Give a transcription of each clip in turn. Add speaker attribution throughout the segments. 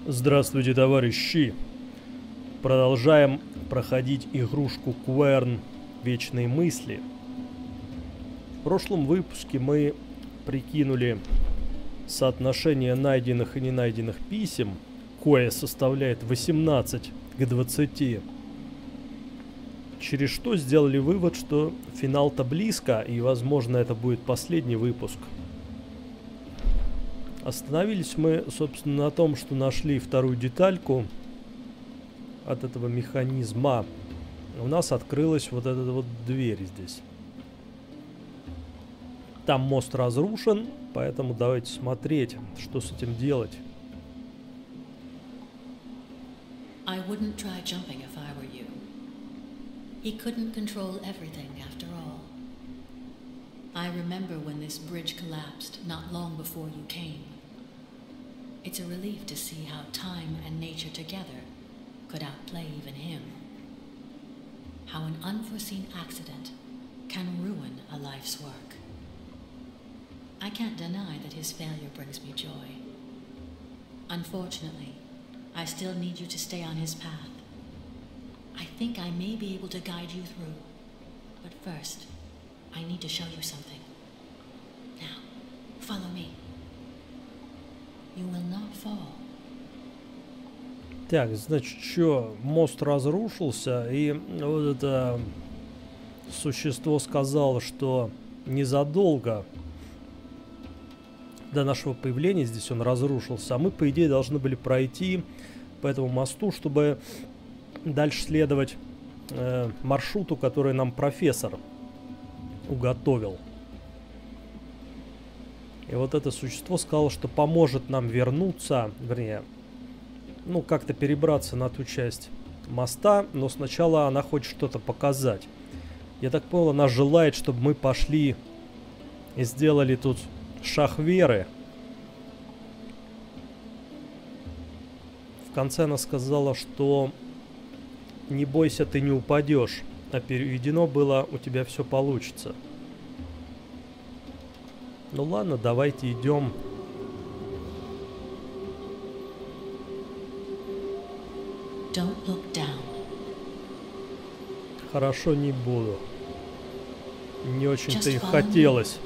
Speaker 1: Здравствуйте, товарищи! Продолжаем проходить игрушку Quern Вечные мысли. В прошлом выпуске мы прикинули соотношение найденных и ненайденных писем, кое составляет 18 к 20. Через что сделали вывод, что финал-то близко, и, возможно, это будет последний выпуск. Остановились мы, собственно, на том, что нашли вторую детальку от этого механизма. У нас открылась вот эта вот дверь здесь. Там мост разрушен, поэтому давайте смотреть, что с этим делать.
Speaker 2: I wouldn't try jumping if I were you. He couldn't control everything after all. I remember when this bridge collapsed not long before you came. It's a relief to see how time and nature together could outplay even him. How an unforeseen accident can ruin a life's work. I can't deny that his failure brings me joy. Unfortunately, I still need you to stay on his path. I think I may be able to guide you through. But first, I need to show you something. Now, follow me. You will not fall.
Speaker 1: Так, значит, что, мост разрушился, и вот это существо сказало, что незадолго до нашего появления здесь он разрушился, а мы, по идее, должны были пройти по этому мосту, чтобы дальше следовать маршруту, который нам профессор уготовил. И вот это существо сказало, что поможет нам вернуться, вернее, ну, как-то перебраться на ту часть моста, но сначала она хочет что-то показать. Я так понял, она желает, чтобы мы пошли и сделали тут шаг веры. В конце она сказала, что не бойся, ты не упадешь, а переведено было, у тебя все получится. Ну ладно, давайте идем.
Speaker 2: Don't look down.
Speaker 1: Хорошо, не буду. Не очень-то
Speaker 2: Just
Speaker 1: и
Speaker 2: follow
Speaker 1: хотелось.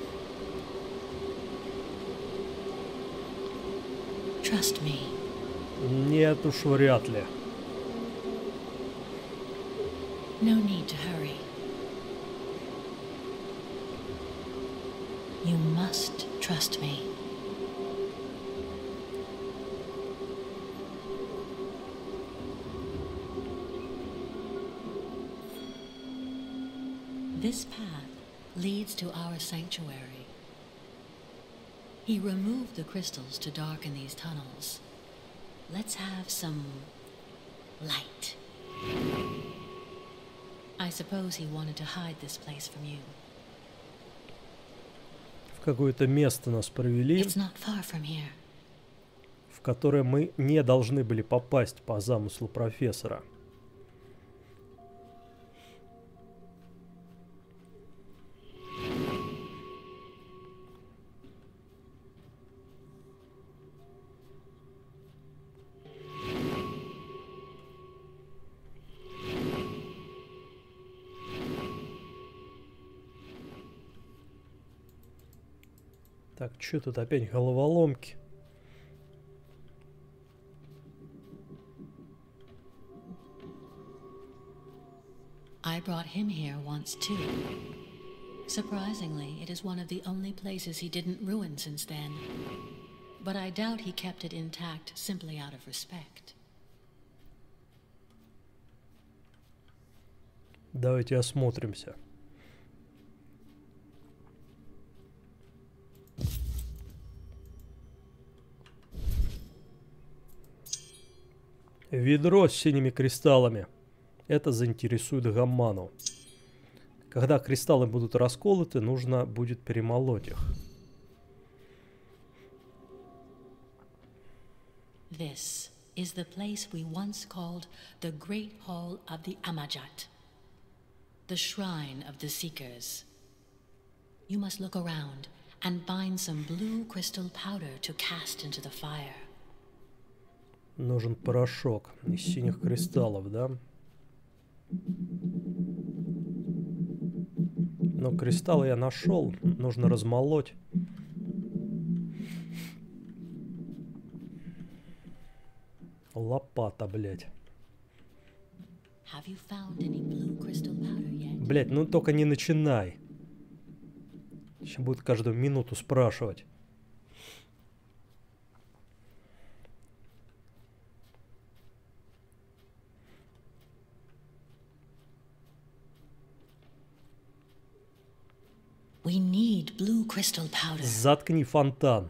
Speaker 2: Trust me.
Speaker 1: Нет уж, вряд ли.
Speaker 2: No need to hurry. You must trust me. This path leads to our sanctuary. He removed the crystals to darken these tunnels. Let's have some light. I suppose he wanted to hide this place from you.
Speaker 1: В какое-то место нас провели,
Speaker 2: It's not far from here.
Speaker 1: в которое мы не должны были попасть по замыслу профессора. Так, что тут опять головоломки?
Speaker 2: I brought him here once too. Surprisingly, it is one of the only places he didn't ruin since then. But I doubt he kept it intact simply out of respect.
Speaker 1: Давайте осмотримся. Ведро с синими кристаллами. Это заинтересует Гаману. Когда кристаллы будут расколоты, нужно будет перемолоть их.
Speaker 2: This is the place we once called the Great Hall of the Amajat, the Shrine of the Seekers. You must look around and find some blue crystal powder to cast into the fire.
Speaker 1: Нужен порошок из синих кристаллов, да? Но кристаллы я нашел. Нужно размолоть. Лопата, блядь. Блядь, ну только не начинай. Сейчас будет каждую минуту спрашивать.
Speaker 2: We need blue crystal powder.
Speaker 1: Заткни фонтан.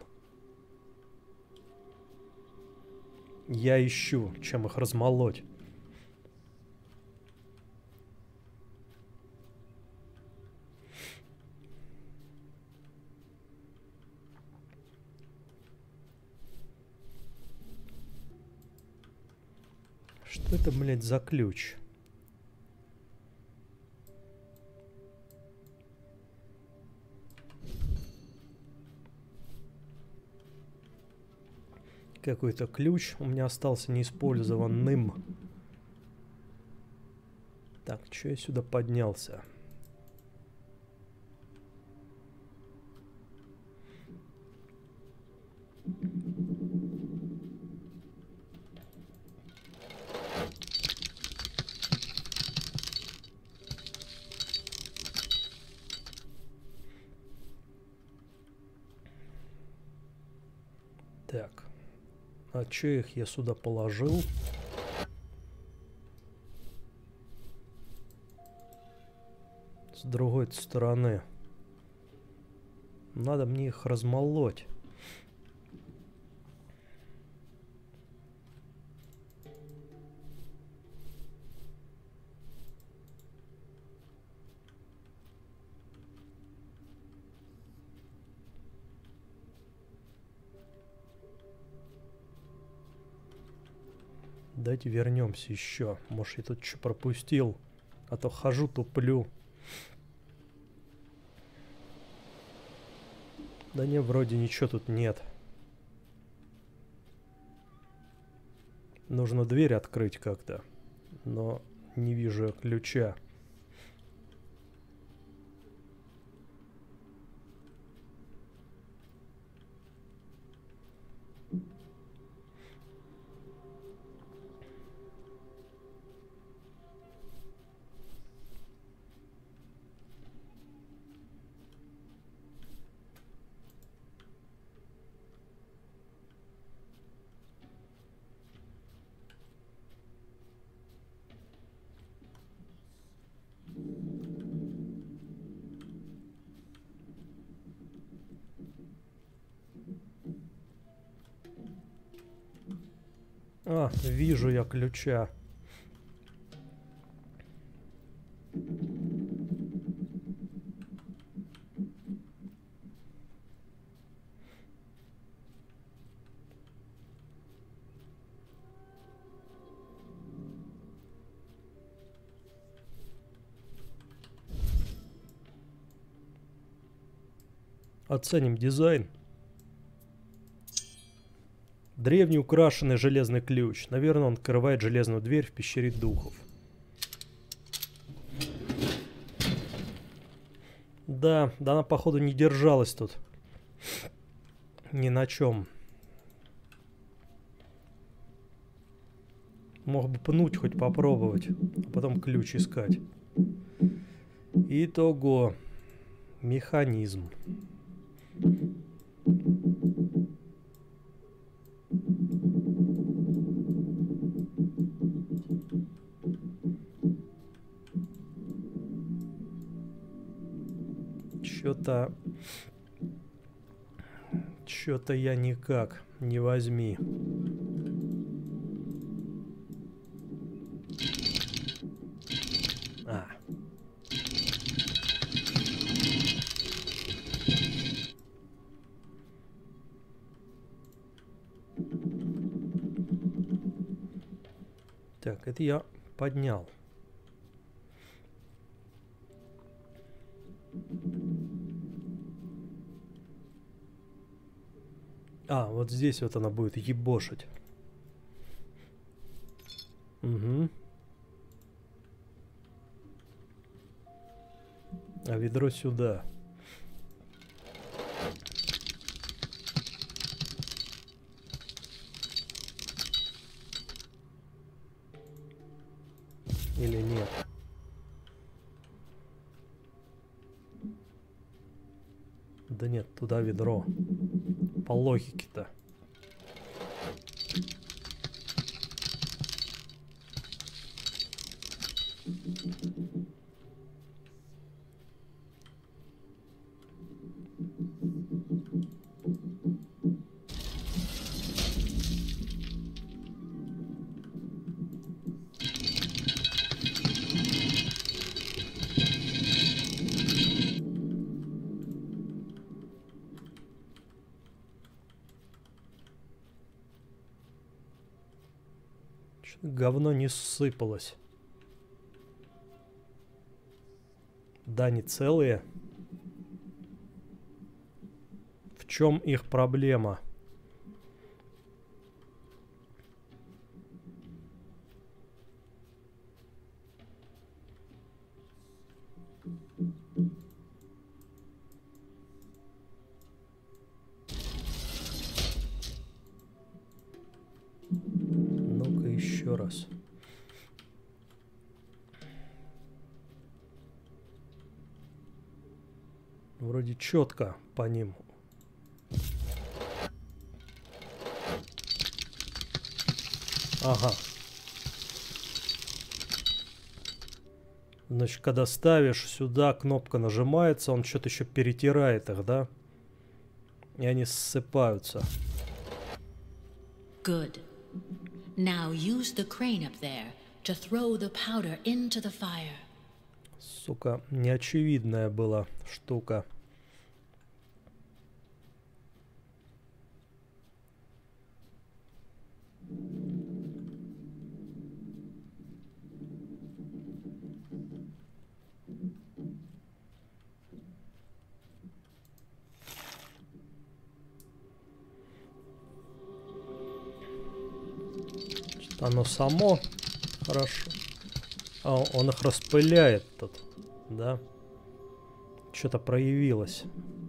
Speaker 1: Я ищу, чем их размолоть. Что это, блядь, за ключ? Какой-то ключ у меня остался неиспользованным. Так, что я сюда поднялся? Так. А чё их я сюда положил? С другой стороны. Надо мне их размолоть. Давайте вернемся еще. Может, я тут что пропустил. А то хожу, туплю. Да не, вроде ничего тут нет. Нужно дверь открыть как-то. Но не вижу ключа. А, вижу я ключа. Оценим дизайн. Древний украшенный железный ключ. Наверное, он открывает железную дверь в пещере духов. Да, она, походу, не держалась тут. Ни на чем. Мог бы пнуть, хоть попробовать. А потом ключ искать. Итого. Механизм. Чё-то я никак не возьми. Так, это я поднял. А, вот здесь вот она будет ебошить. Угу. А ведро сюда. Или нет? Да нет, туда ведро. По логике-то. Говно не сыпалось. Да, не целые. В чем их проблема? Ну-ка еще раз. Вроде четко по ним. Ага. Значит, когда ставишь сюда, кнопка нажимается, он что-то еще перетирает их, да? И они ссыпаются.
Speaker 2: Good. Now use the crane up there to throw the powder into the fire.
Speaker 1: Сука, неочевидная была штука. Оно само хорошо. А он их распыляет тут, да? Что-то проявилось.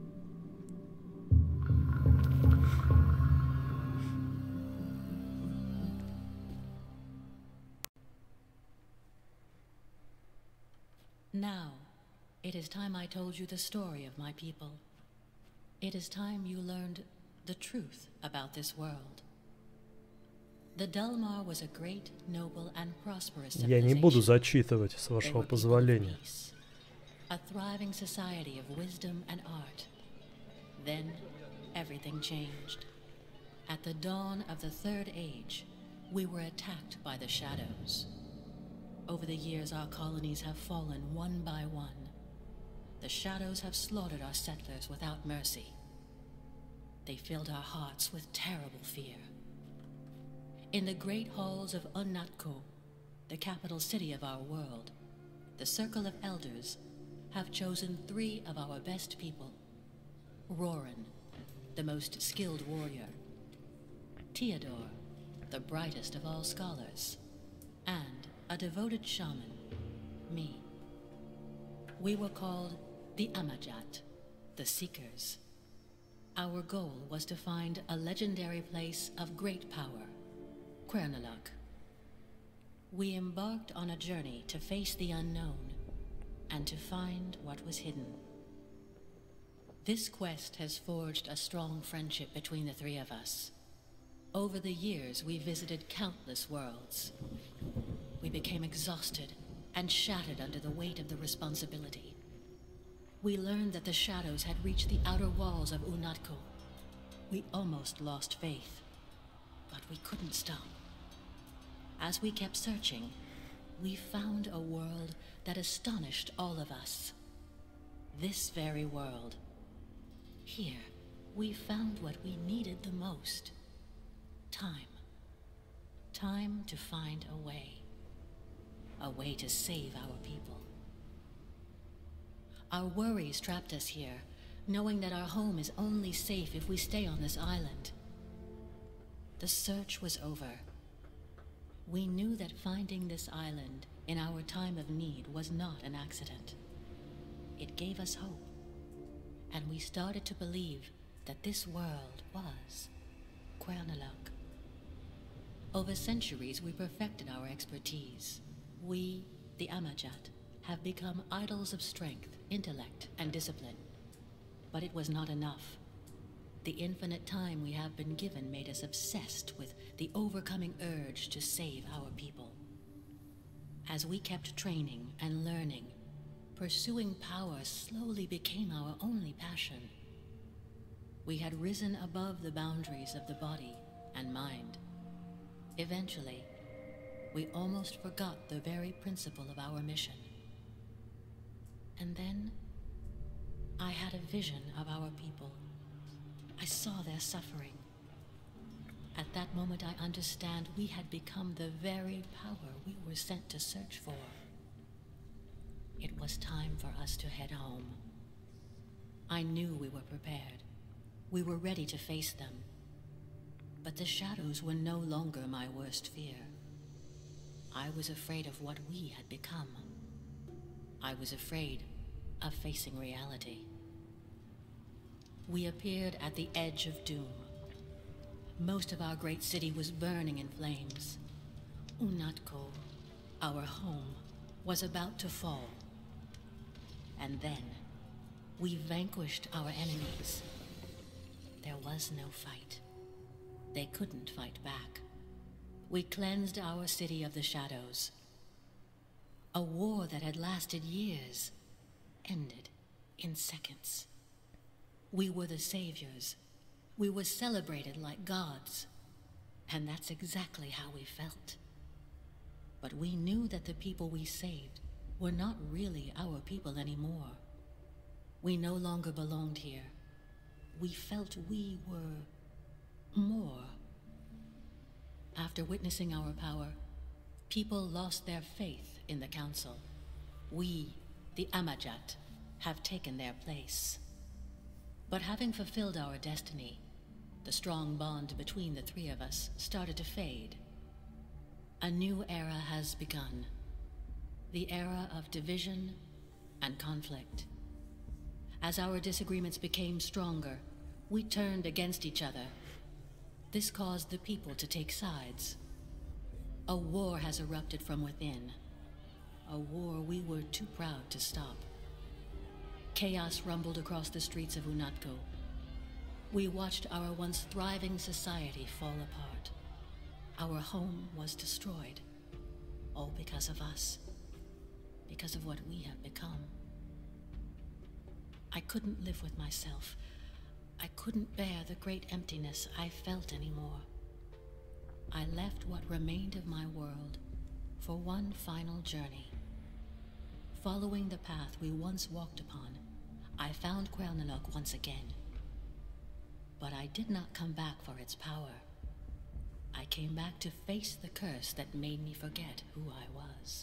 Speaker 2: Now, it is time I told you the story of my people. It is time you learned the truth about this world. The Delmar was a great, noble, and prosperous civilization.
Speaker 1: Я не буду зачитывать, с
Speaker 2: They
Speaker 1: вашего
Speaker 2: were people of
Speaker 1: позволения.
Speaker 2: peace, a thriving society of wisdom and art. Then, everything changed. At the dawn of the Third Age, we were attacked by the Shadows. Over the years, our colonies have fallen one by one. The Shadows have slaughtered our settlers without mercy. They filled our hearts with terrible fear. In the great halls of Unnatko, the capital city of our world, the Circle of Elders have chosen 3 of our best people. Roran, the most skilled warrior. Theodore, the brightest of all scholars. And a devoted shaman, me. We were called the Amajat, the Seekers. Our goal was to find a legendary place of great power, Quernaluk. We embarked on a journey to face the unknown and to find what was hidden. This quest has forged a strong friendship between the 3 of us. Over the years, we visited countless worlds. We became exhausted and shattered under the weight of the responsibility. We learned that the Shadows had reached the outer walls of Unnatko. We almost lost faith, but we couldn't stop. As we kept searching, we found a world that astonished all of us. This very world. Here, we found what we needed the most. Time. Time to find a way. A way to save our people. Our worries trapped us here, knowing that our home is only safe if we stay on this island. The search was over. We knew that finding this island in our time of need was not an accident. It gave us hope, and we started to believe that this world was Cuernavac. Over centuries, we perfected our expertise. We, the Amajat, have become idols of strength, intellect, and discipline. But it was not enough. The infinite time we have been given made us obsessed with the overcoming urge to save our people. As we kept training and learning, pursuing power slowly became our only passion. We had risen above the boundaries of the body and mind. Eventually, we almost forgot the very principle of our mission. And then, I had a vision of our people. I saw their suffering. At that moment, I understand we had become the very power we were sent to search for. It was time for us to head home. I knew we were prepared. We were ready to face them. But the shadows were no longer my worst fear. I was afraid of what we had become. I was afraid of facing reality. We appeared at the edge of doom. Most of our great city was burning in flames. Unatco, our home, was about to fall. And then, we vanquished our enemies. There was no fight. They couldn't fight back. We cleansed our city of the shadows. A war that had lasted years ended in seconds. We were the saviors. We were celebrated like gods. And that's exactly how we felt. But we knew that the people we saved were not really our people anymore. We no longer belonged here. We felt we were more. After witnessing our power, people lost their faith in the Council. We, the Amajat, have taken their place. But having fulfilled our destiny, the strong bond between the three of us started to fade. A new era has begun. The era of division and conflict. As our disagreements became stronger, we turned against each other. This caused the people to take sides. A war has erupted from within. A war we were too proud to stop. Chaos rumbled across the streets of Unatco. We watched our once thriving society fall apart. Our home was destroyed. All because of us. Because of what we have become. I couldn't live with myself. I couldn't bear the great emptiness I felt anymore. I left what remained of my world for one final journey. Following the path we once walked upon, I found Cuernavac once again. But I did not come back for its power. I came back to face the curse that made me forget who I was.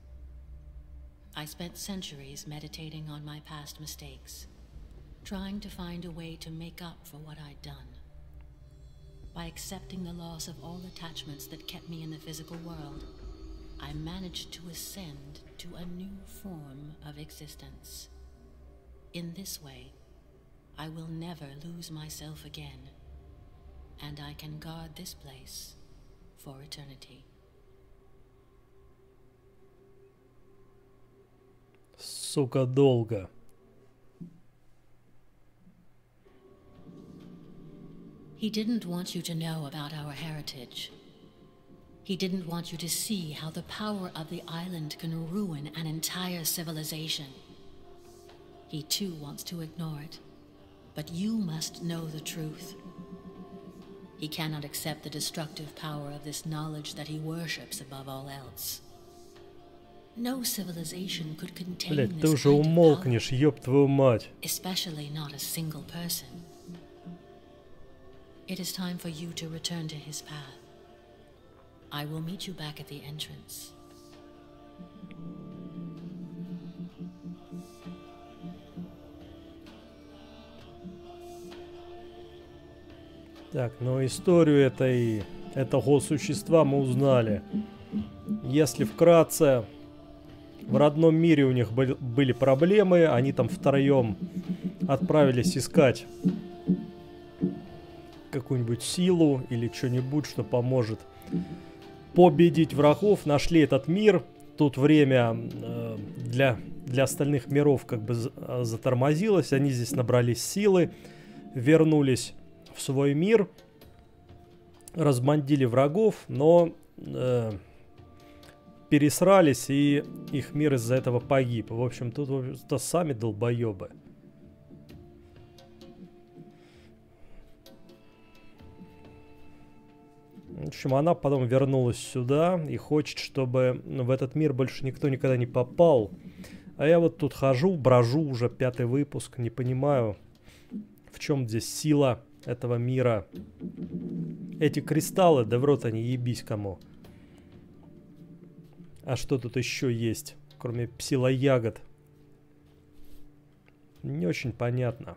Speaker 2: I spent centuries meditating on my past mistakes, trying to find a way to make up for what I'd done. By accepting the loss of all attachments that kept me in the physical world, I managed to ascend to a new form of existence. In this way, I will never lose myself again, and I can guard this place for eternity.
Speaker 1: Сука, долго.
Speaker 2: He didn't want you to know about our heritage. He didn't want you to see how the power of the island can ruin an entire civilization. He too wants to ignore it, but you must know the truth. He cannot accept the destructive power of this knowledge that he worships above all else. No civilization could contain
Speaker 1: Блять, ты
Speaker 2: this
Speaker 1: уже
Speaker 2: kind of
Speaker 1: умолкнешь,
Speaker 2: power,
Speaker 1: ёб твою мать.
Speaker 2: especially not a single person. It is time for you to return to his path. I will meet you back at the entrance.
Speaker 1: Так, но историю этой этого существа мы узнали. Если вкратце, в родном мире у них были проблемы, они там втроем отправились искать какую-нибудь силу или что-нибудь, что поможет победить врагов. Нашли этот мир. Тут время для остальных миров как бы затормозилось. Они здесь набрались силы, вернулись в свой мир, разбандили врагов, но пересрались, и их мир из-за этого погиб. В общем, тут сами долбоебы. В общем, она потом вернулась сюда и хочет, чтобы в этот мир больше никто никогда не попал. А я вот тут хожу, брожу уже 5-й выпуск, не понимаю, в чем здесь сила этого мира. Эти кристаллы, да в рот они, ебись кому. А что тут еще есть, кроме псилоягод? Не очень понятно.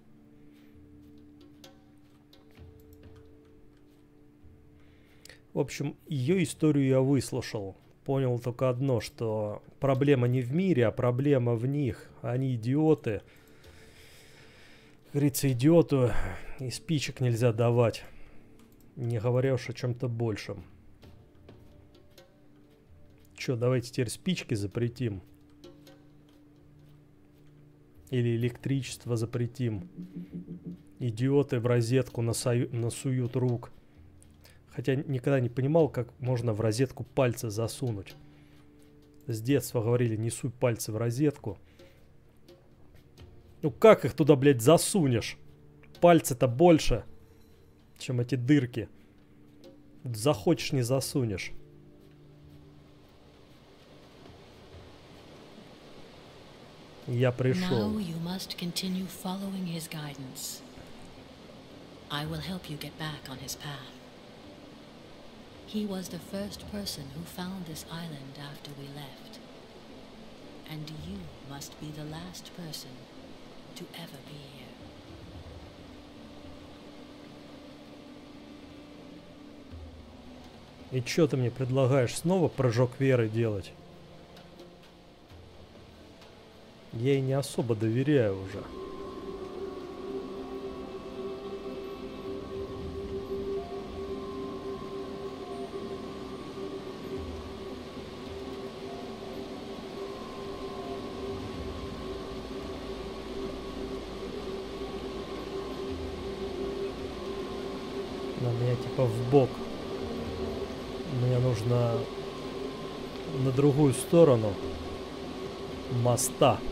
Speaker 1: В общем, ее историю я выслушал. Понял только одно, что проблема не в мире, а проблема в них. Они идиоты. Как говорится, идиоту и спичек нельзя давать. Не говоря уж о чем-то большем. Че, давайте теперь спички запретим. Или электричество запретим. Идиоты в розетку насуют рук. Хотя никогда не понимал, как можно в розетку пальцы засунуть. С детства говорили, не суй пальцы в розетку. Ну как их туда, блядь, засунешь? Пальцы-то больше, чем эти дырки. Захочешь, не засунешь. Я пришел.
Speaker 2: He was the first person who found this island after we left. And you must be the last person to ever be here.
Speaker 1: И чё ты мне предлагаешь, снова прыжок веры делать? Я ей не особо доверяю уже. Меня типа в бок. Мне нужно на другую сторону моста.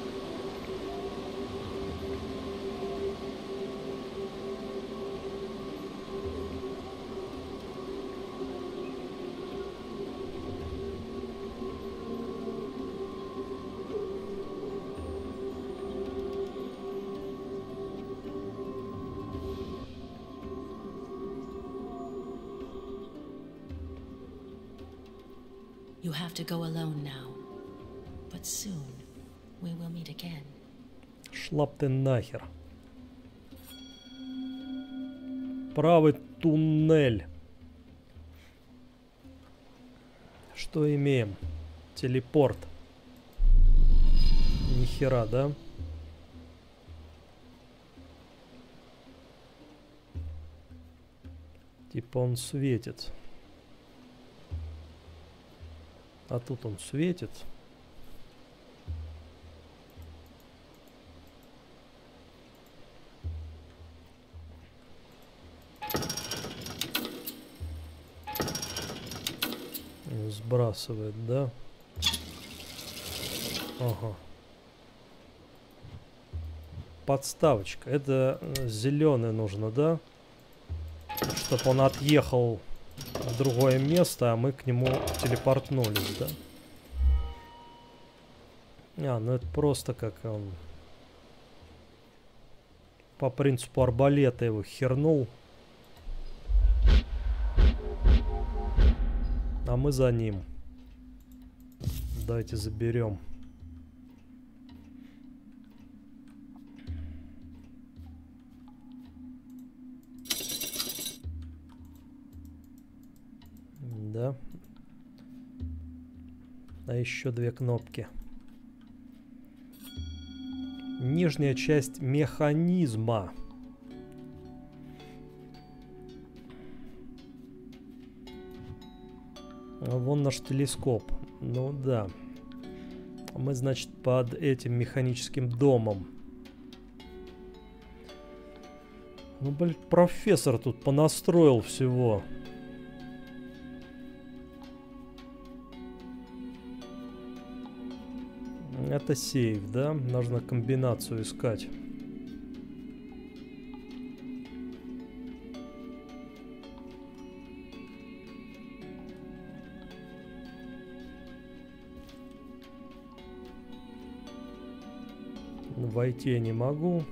Speaker 2: You have to go alone now, but soon we will meet again.
Speaker 1: Шла б ты нахер. Правый туннель. Что имеем? Телепорт. Нихера, да? Типа он светит. А тут он светит. Сбрасывает, да? Ага. Подставочка. Это зеленый нужно, да? Чтобы он отъехал в другое место, а мы к нему телепортнулись, да? Ну это просто как он по принципу арбалета его хернул. А мы за ним. Давайте заберем. да? А еще 2 кнопки. Нижняя часть механизма. Вон наш телескоп. Ну да. Мы, значит, под этим механическим домом. Ну, блин, профессор тут понастроил всего. Это сейф, да? Нужно комбинацию искать. Войти я не могу.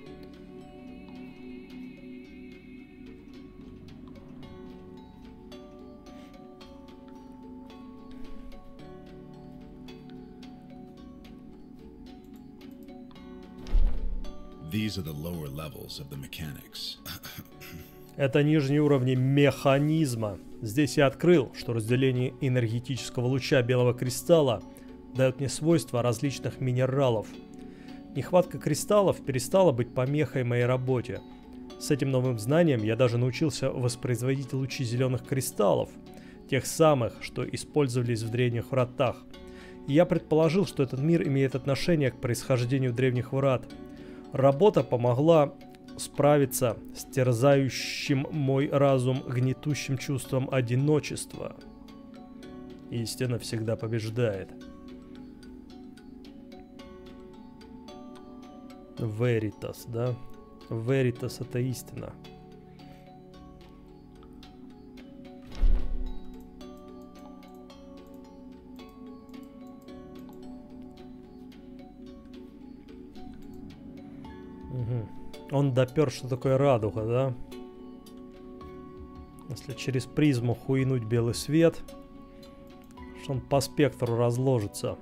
Speaker 3: These are the lower levels of the mechanics.
Speaker 1: Это нижние уровни механизма. Здесь я открыл, что разделение энергетического луча белого кристалла дает мне свойства различных минералов. Нехватка кристаллов перестала быть помехой моей работе. С этим новым знанием я даже научился воспроизводить лучи зеленых кристаллов, тех самых, что использовались в древних вратах. И я предположил, что этот мир имеет отношение к происхождению древних врат. Работа помогла справиться с терзающим мой разум гнетущим чувством одиночества. Истина всегда побеждает. Veritas, да? Veritas — это истина. Он допер, что такое радуга, да? Если через призму хуйнуть белый свет, что он по спектру разложится.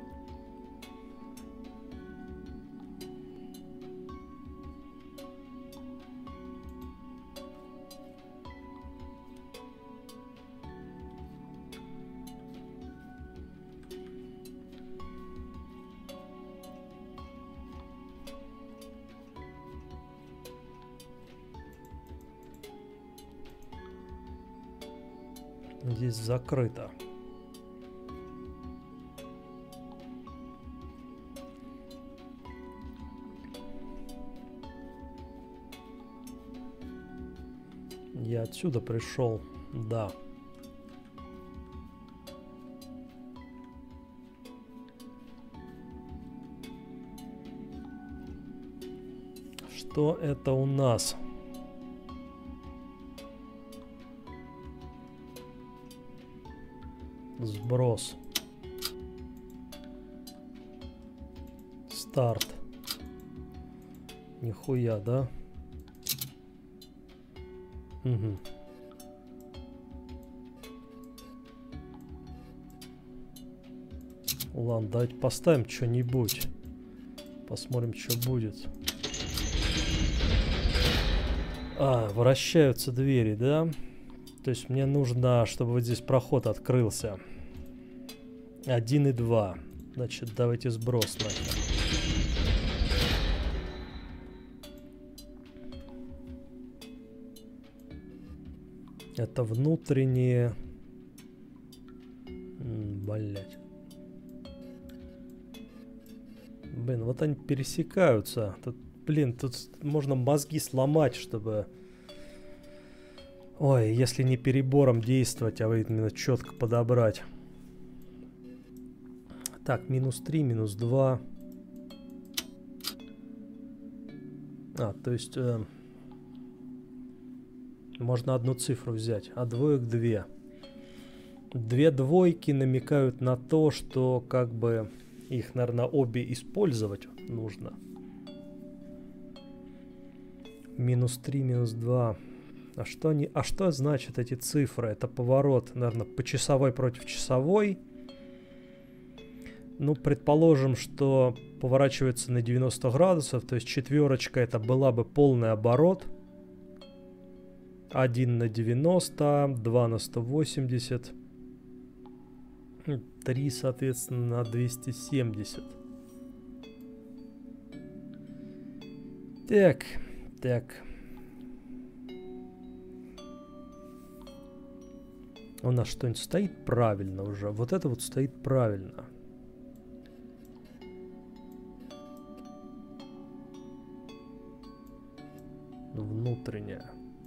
Speaker 1: Здесь закрыто. Я отсюда пришел, да. Что это у нас? Сброс. Старт. Нихуя, да? Угу. Ладно, давайте поставим что-нибудь. Посмотрим, что будет. Вращаются двери, да? То есть мне нужно, чтобы вот здесь проход открылся. 1 и 2. Значит, давайте сброс нахер. Это внутренние... Блять. Блин, вот они пересекаются. Тут, блин, тут можно мозги сломать, чтобы... Ой, если не перебором действовать, а именно четко подобрать. Так, -3, -2. То есть... можно одну цифру взять, а двоек 2. 2 двойки намекают на то, что как бы их, наверное, обе использовать нужно. -3, -2. А что значит эти цифры? Это поворот, наверное, по часовой против часовой. Ну, предположим, что поворачивается на 90 градусов, то есть четверочка это была бы полный оборот. 1 на 90, 2 на 180, 3, соответственно, на 270. Так, так. У нас что-нибудь стоит правильно уже. Вот это вот стоит правильно. Внутренняя.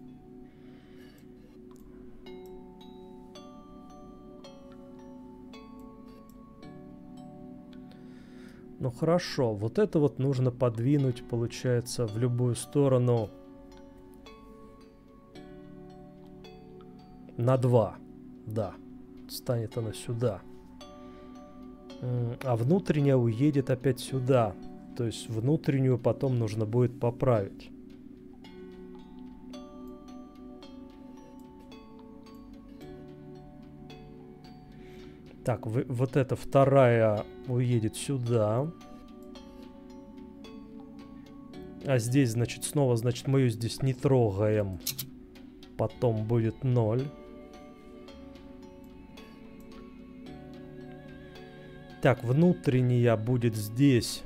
Speaker 1: Ну хорошо, вот это вот нужно подвинуть, получается, в любую сторону на 2. Да, станет она сюда. А внутренняя уедет опять сюда. То есть внутреннюю потом нужно будет поправить. Так, вот эта вторая уедет сюда. А здесь, значит, снова, значит, мы ее здесь не трогаем. Потом будет 0. Так, внутренняя будет здесь.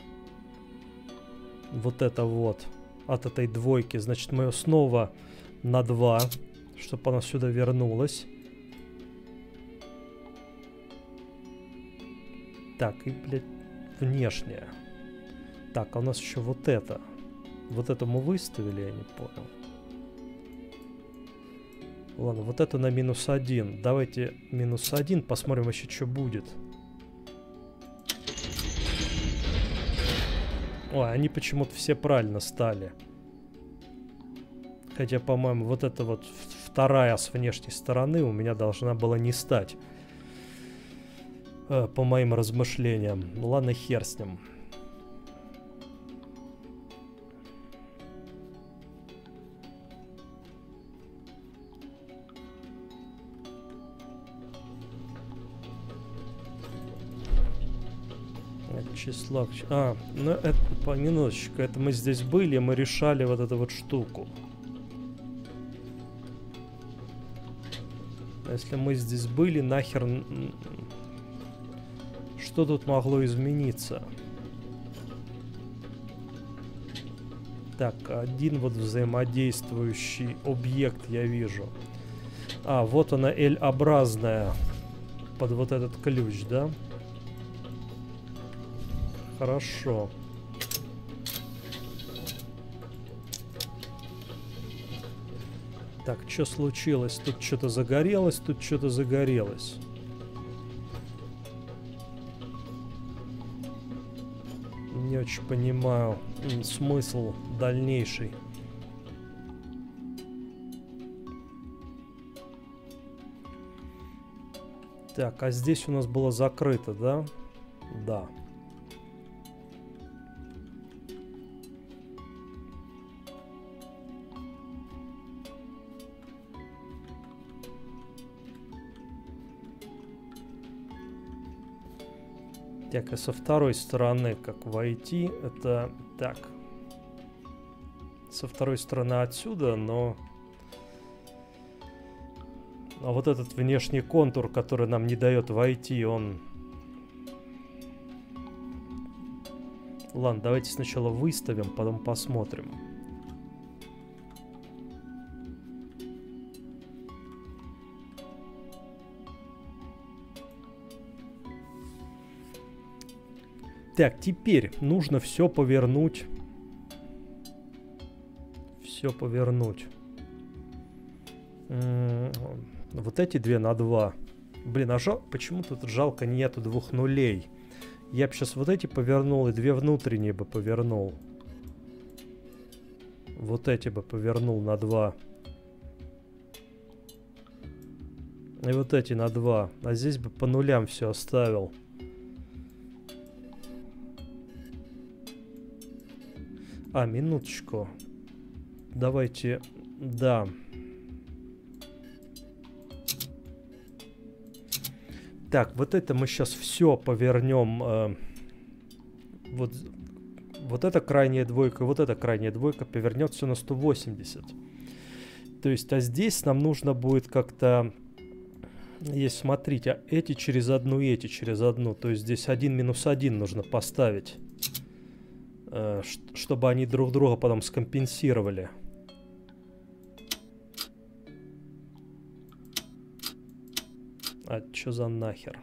Speaker 1: Вот это вот. От этой двойки. Значит, мы ее снова на 2. Чтобы она сюда вернулась. Так, и, блядь, внешняя. Так, а у нас еще вот это. Вот это мы выставили, я не понял. Ладно, вот это на -1. Давайте -1, посмотрим вообще, что будет. Ой, они почему-то все правильно стали. Хотя, по-моему, вот эта вот вторая с внешней стороны у меня должна была не стать. По моим размышлениям. Ну ладно, хер с ним. Число... А, ну это по минуточку. Это мы здесь были, мы решали вот эту вот штуку. Если мы здесь были, нахер... Что тут могло измениться? Так, один вот взаимодействующий объект я вижу. А, вот она, L-образная. Под вот этот ключ, да? Хорошо. Так, что случилось? Тут что-то загорелось, тут что-то загорелось. Не очень понимаю смысл дальнейший. Так, а здесь у нас было закрыто, да? Да. Так, и со второй стороны, как войти, это так. Со второй стороны отсюда, но... А вот этот внешний контур, который нам не дает войти, он... Ладно, давайте сначала выставим, потом посмотрим. Так, теперь нужно все повернуть. Все повернуть. Вот эти 2 на 2. Блин, а почему-то тут жалко нету 2 нулей. Я бы сейчас вот эти повернул и 2 внутренние бы повернул. Вот эти бы повернул на 2. И вот эти на 2. А здесь бы по нулям все оставил. А, минуточку. Давайте... Да. Так, вот это мы сейчас все повернем. Вот эта крайняя двойка, вот эта крайняя двойка повернет все на 180. То есть, а здесь нам нужно будет как-то... Есть, смотрите, эти через одну и эти через одну. То есть здесь 1 минус 1 нужно поставить. Чтобы они друг друга потом скомпенсировали. А чё за нахер?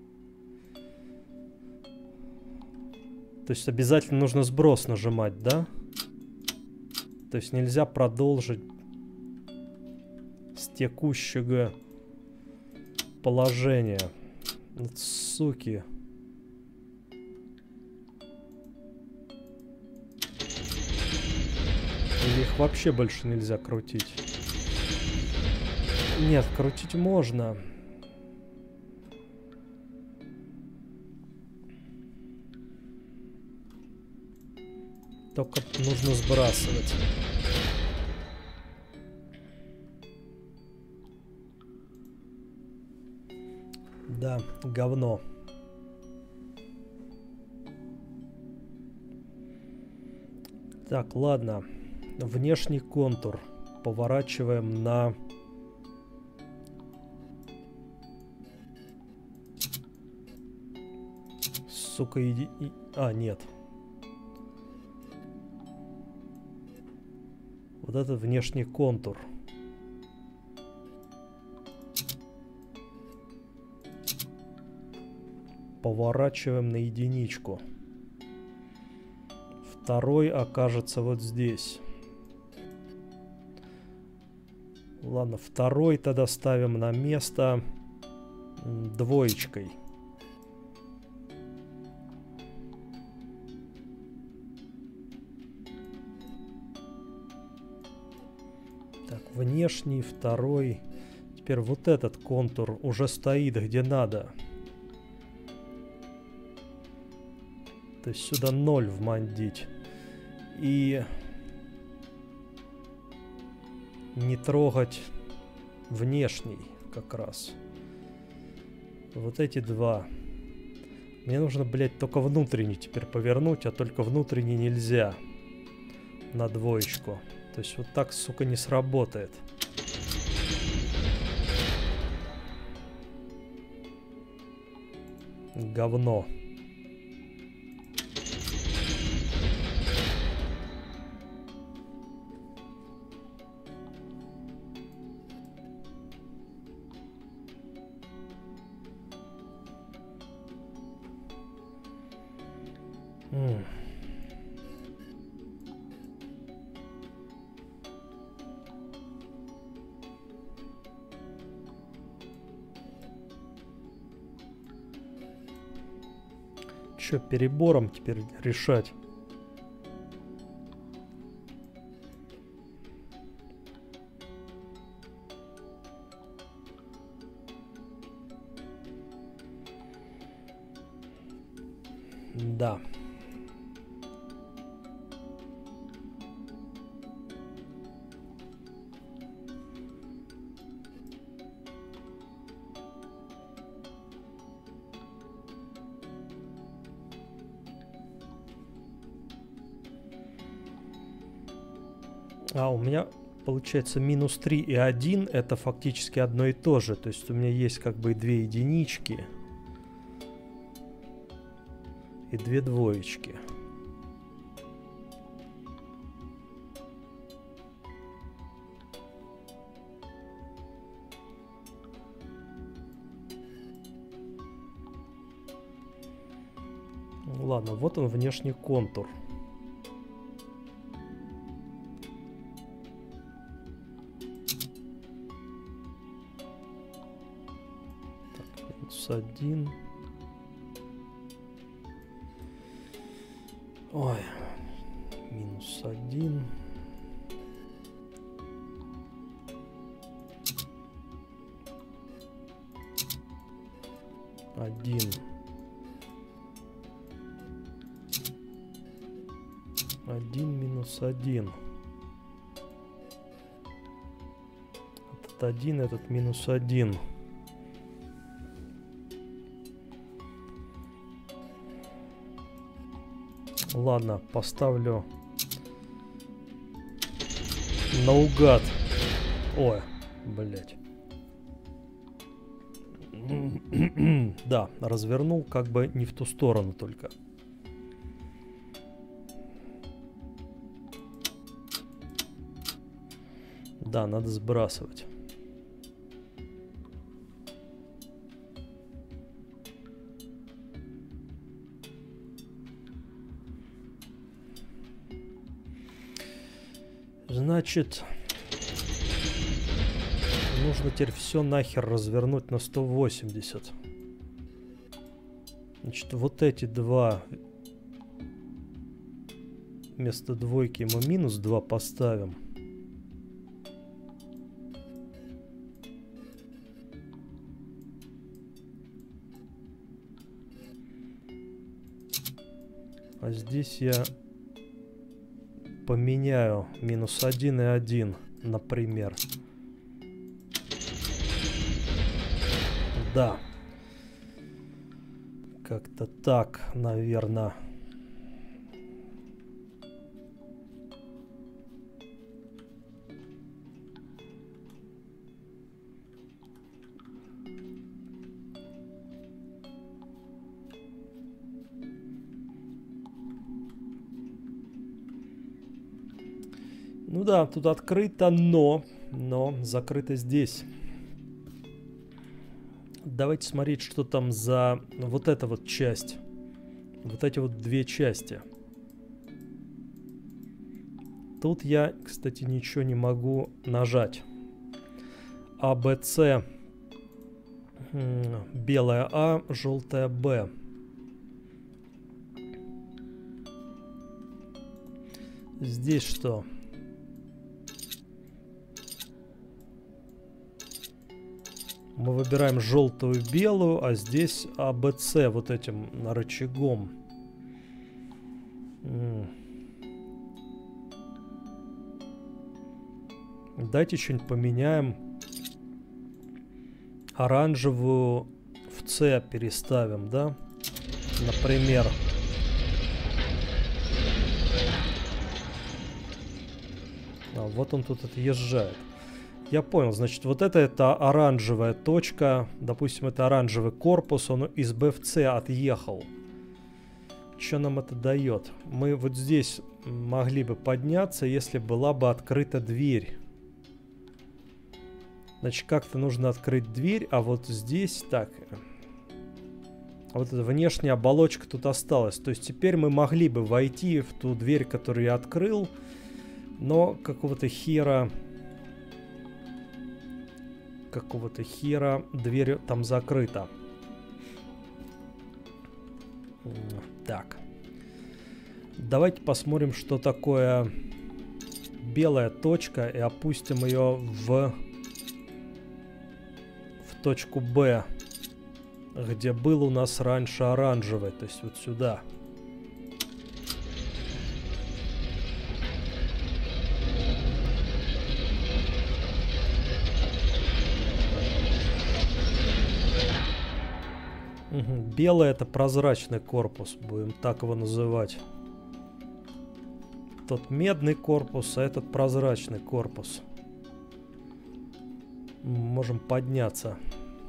Speaker 1: То есть обязательно нужно сброс нажимать, да? То есть нельзя продолжить с текущего положения. Вот суки. Или их вообще больше нельзя крутить? Нет, крутить можно. Только нужно сбрасывать. Да, говно. Так, ладно. Внешний контур. Поворачиваем на... Сука, иди... А, нет. Вот это внешний контур. Поворачиваем на единичку. Второй окажется вот здесь. Ладно, второй тогда ставим на место двоечкой. Так, внешний, второй. Теперь вот этот контур уже стоит где надо. То есть сюда 0 вмандить. И не трогать внешний как раз. Вот эти два. Мне нужно, блядь, только внутренний теперь повернуть, а только внутренний нельзя. На двоечку. То есть вот так, сука, не сработает. Говно. Чё, перебором теперь решать? Да. А, у меня получается минус 3 и 1 это фактически одно и то же. То есть у меня есть как бы 2 единички и 2 двоечки. Ладно, вот он внешний контур. Так, -1. Ой, -1. Один. 1 - 1. Этот 1, этот -1. Ладно, поставлю наугад Ой, блять. Да, развернул как бы не в ту сторону только. Да, надо сбрасывать. Значит, нужно теперь все нахер развернуть на 180. Значит, вот эти два вместо двойки мы минус 2 поставим. А здесь я поменяю минус 1 и 1, например. Да. Как-то так, наверное. Ну да, тут открыто, но закрыто здесь. Давайте смотреть, что там за вот эта вот часть. Вот эти вот две части. Тут я, кстати, ничего не могу нажать. А, Б, С. Белая А, желтая Б. Здесь что? Мы выбираем желтую, белую, а здесь АБЦ вот этим рычагом. Давайте что-нибудь поменяем. Оранжевую в С переставим, да? Например. А, вот он тут отъезжает. Я понял, значит, вот это оранжевая точка. Допустим, это оранжевый корпус, он из Б в С отъехал. Что нам это дает? Мы вот здесь могли бы подняться, если была бы открыта дверь. Значит, как-то нужно открыть дверь, а вот здесь так. Вот эта внешняя оболочка тут осталась. То есть теперь мы могли бы войти в ту дверь, которую я открыл, но какого-то хера дверь там закрыта. Так. Давайте посмотрим, что такое белая точка, и опустим ее в точку Б, где был у нас раньше оранжевый, то есть вот сюда. Белый — это прозрачный корпус, будем так его называть. Тот медный корпус, а этот прозрачный корпус. Можем подняться.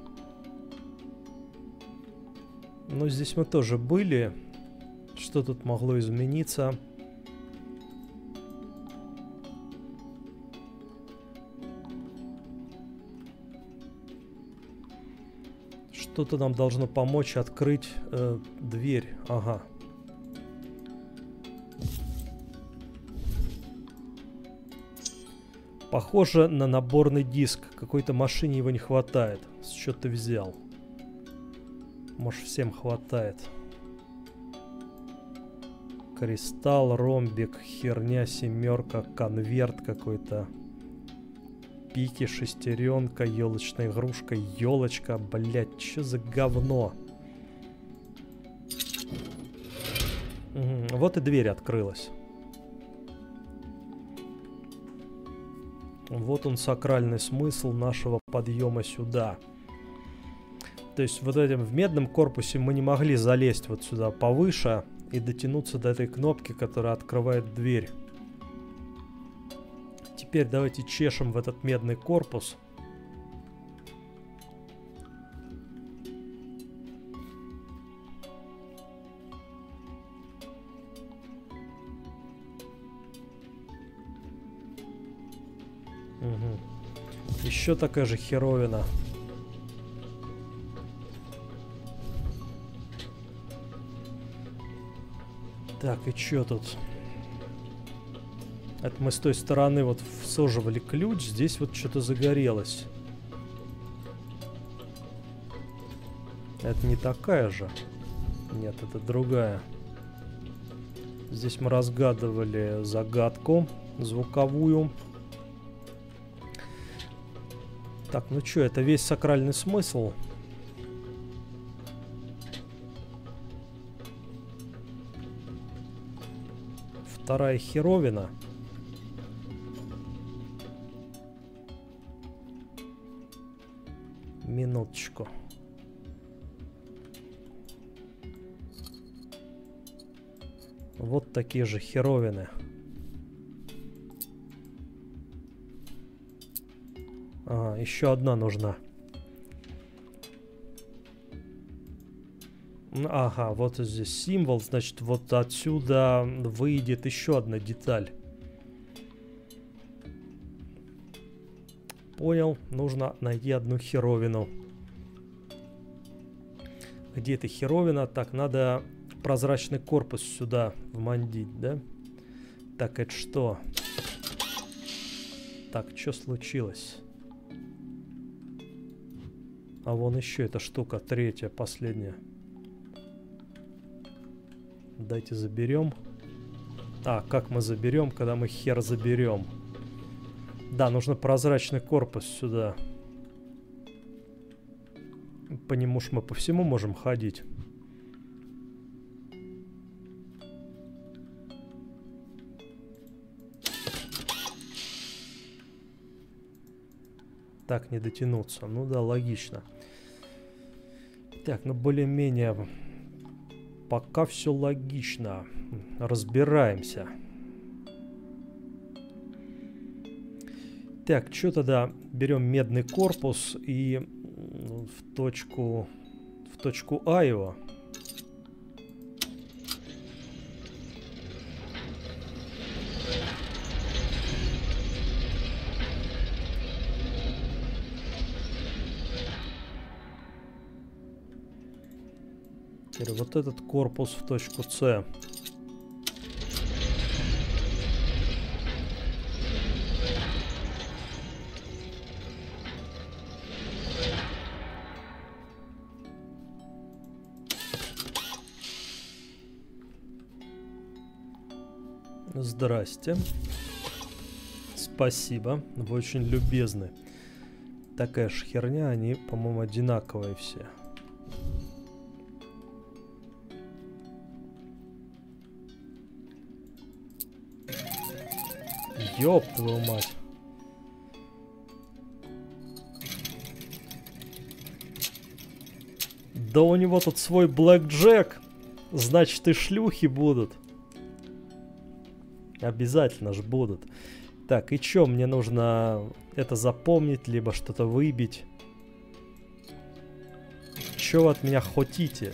Speaker 1: Ну, здесь мы тоже были. Что тут могло измениться? Что-то нам должно помочь открыть дверь. Ага. Похоже на наборный диск. Какой-то машине его не хватает. С чего ты взял? Может, всем хватает. Кристалл, ромбик, херня, семерка, конверт какой-то. Пики, шестеренка, елочная игрушка, елочка. Блять, что за говно? Вот и дверь открылась. Вот он, сакральный смысл нашего подъема сюда. То есть вот этим в медном корпусе мы не могли залезть вот сюда повыше и дотянуться до этой кнопки, которая открывает дверь. теперь давайте чешем в этот медный корпус. Угу. Еще такая же херовина. Так, и чё тут? Это мы с той стороны вот всаживали ключ, здесь вот что-то загорелось. Это не такая же. Нет, это другая. Здесь мы разгадывали загадку звуковую. Так, ну чё, это весь сакральный смысл? Вторая херовина. Минуточку. Вот такие же херовины. Ага, еще одна нужна. Ага, вот здесь символ, значит, вот отсюда выйдет еще одна деталь. Понял, нужно найти одну херовину. Где эта херовина? Так, надо прозрачный корпус сюда вмандить, да? Так, это что? Так, что случилось? А вон еще эта штука, третья, последняя. Давайте заберем. А, как мы заберем, когда мы хер заберем? Да, нужно прозрачный корпус сюда. По нему ж мы по всему можем ходить. Так, не дотянуться. Ну да, логично. Так, ну более-менее... Пока все логично. Разбираемся. Так, что тогда? Берем медный корпус и в точку А его. Теперь вот этот корпус в точку С. Здрасте. Спасибо. Вы очень любезны. Такая же херня, они, по-моему, одинаковые все. Ёб твою мать. Да у него тут свой блэкджек. Значит, и шлюхи будут. Обязательно ж будут. Так, и чё, мне нужно это запомнить, либо что-то выбить? Чё вы от меня хотите?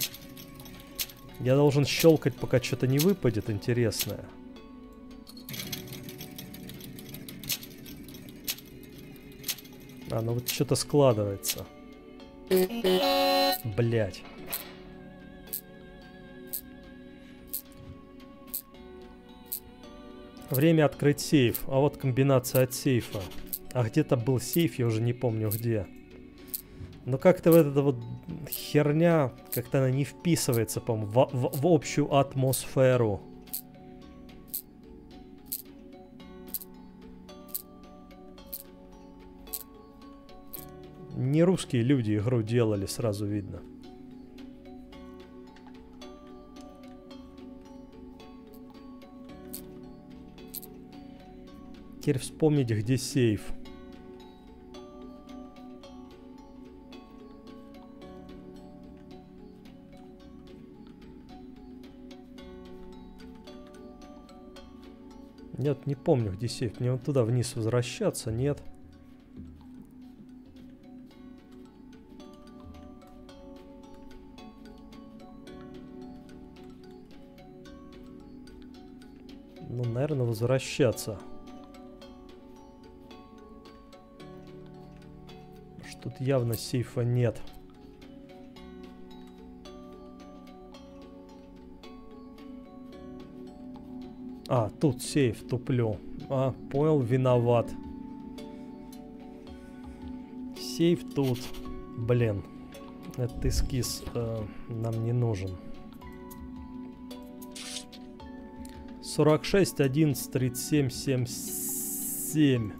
Speaker 1: Я должен щелкать, пока что-то не выпадет интересное. А, ну вот что-то складывается. Блять. Время открыть сейф. А вот комбинация от сейфа. А где-то был сейф, я уже не помню где. Но как-то вот эта вот херня, как-то она не вписывается, по-моему, в общую атмосферу. Не русские люди игру делали, сразу видно. Теперь вспомнить, где сейф. Нет, не помню, где сейф. Мне вот туда вниз возвращаться, нет. Ну, наверное, возвращаться. Тут явно сейфа нет. А, тут сейф, туплю. А, понял, виноват. Сейф тут. Блин. Этот эскиз нам не нужен. 46, 11, 37, 77.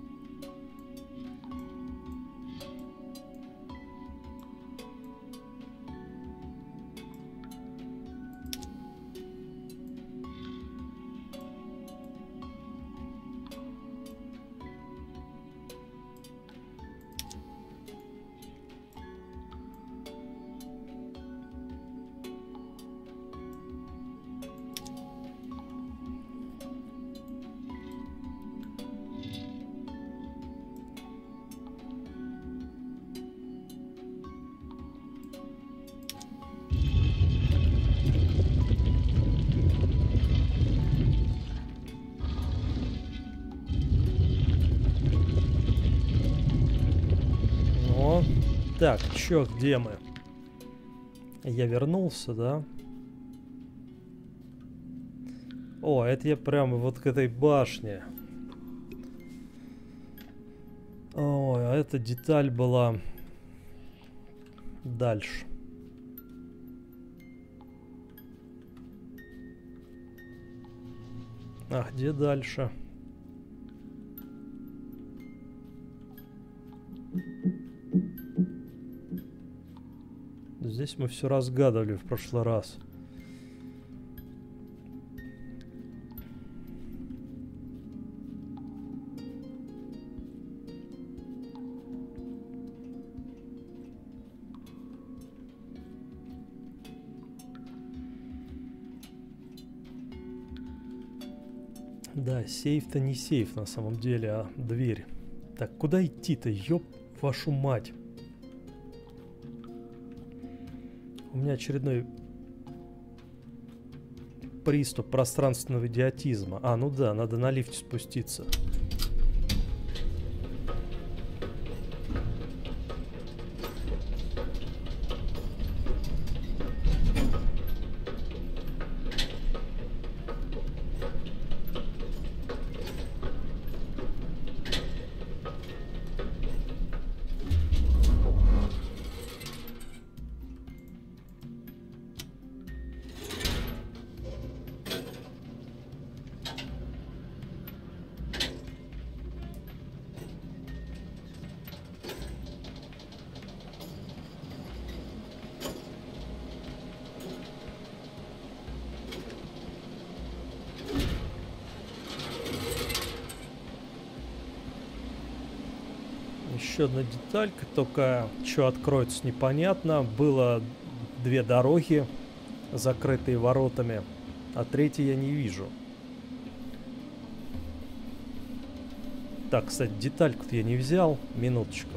Speaker 1: Так, чё, где мы? Я вернулся, да? О, это я прямо вот к этой башне. Ой, а эта деталь была дальше. А где дальше? Здесь мы все разгадывали в прошлый раз. Да, сейф-то не сейф на самом деле, а дверь. Так, куда идти-то, ёб вашу мать? У меня очередной приступ пространственного идиотизма. А, ну да, надо на лифте спуститься. Еще одна деталька, только что откроется непонятно. Было две дороги, закрытые воротами, а третьей я не вижу. Так, кстати, детальку-то я не взял. Минуточку.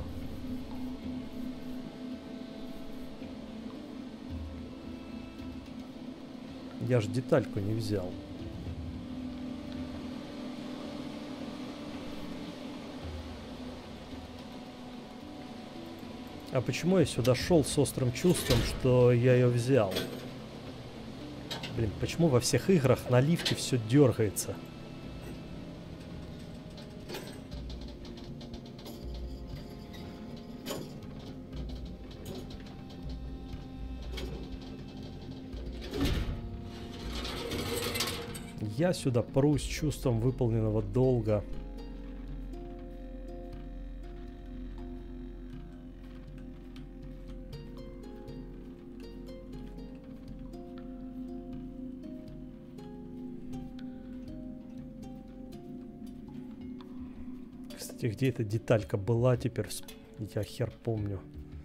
Speaker 1: Я же детальку не взял. А почему я сюда шел с острым чувством, что я ее взял? Блин, почему во всех играх на лифте все дергается? Я сюда пру с чувством выполненного долга. Кстати, где эта деталька была теперь? Я хер помню.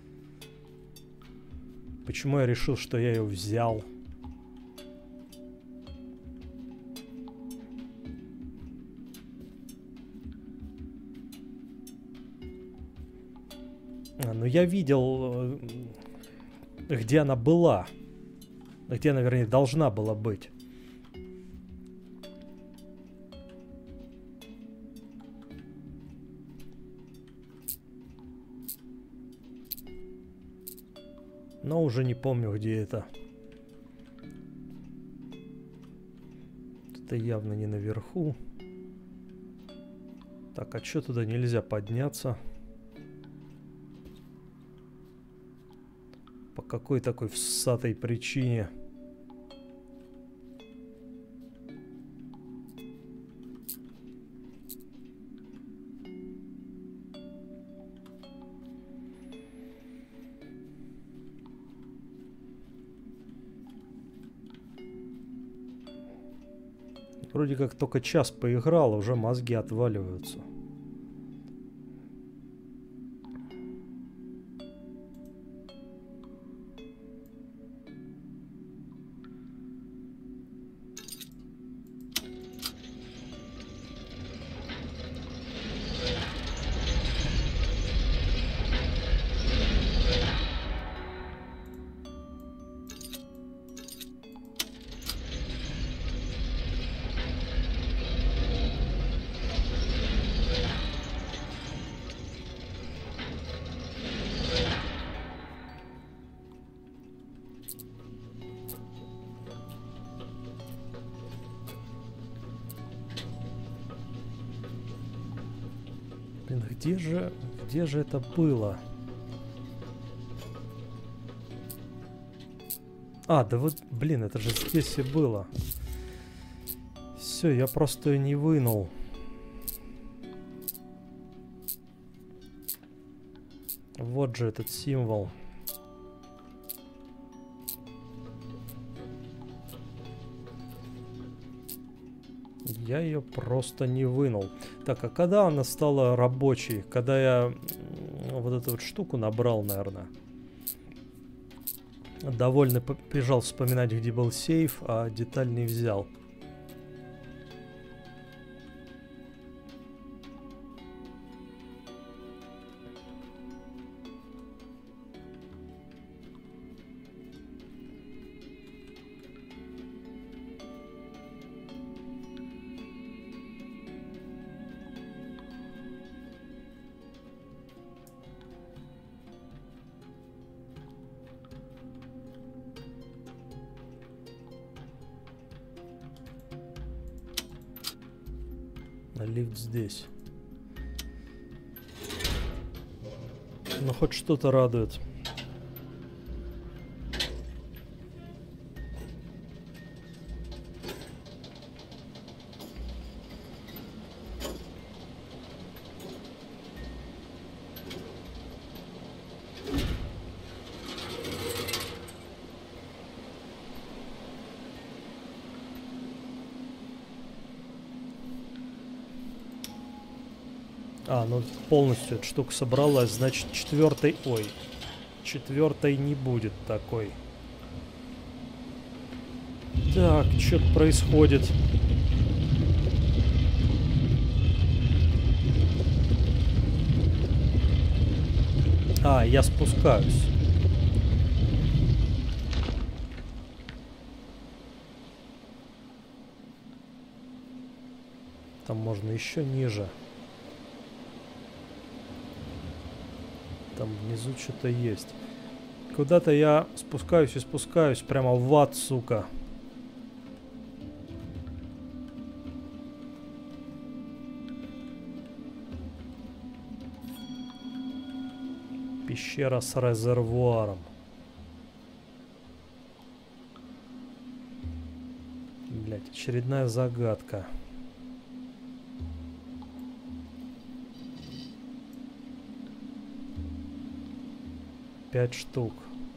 Speaker 1: Почему я решил, что я ее взял? Но я видел, где она была. Где она, вернее, должна была быть. Но уже не помню, где это. Это явно не наверху. Так, а что туда нельзя подняться? По какой такой всатой причине? Вроде как только час поиграл, уже мозги отваливаются. Блин, где же это было? А, да вот, блин, это же здесь и было. Все, я просто ее не вынул. Вот же этот символ. Я ее просто не вынул. Так, а когда она стала рабочей? Когда я вот эту вот штуку набрал, наверное. Довольно побежал вспоминать, где был сейф, а деталь не взял. Лифт здесь. Ну, хоть что-то радует. А, ну полностью эта штука собралась, значит четвертой... Ой, четвертой не будет такой. Так, что происходит? А, я спускаюсь. Там можно еще ниже. Там внизу что-то есть. Куда-то я спускаюсь и спускаюсь прямо в ад, сука. Пещера с резервуаром. Блять, очередная загадка. 5 штук.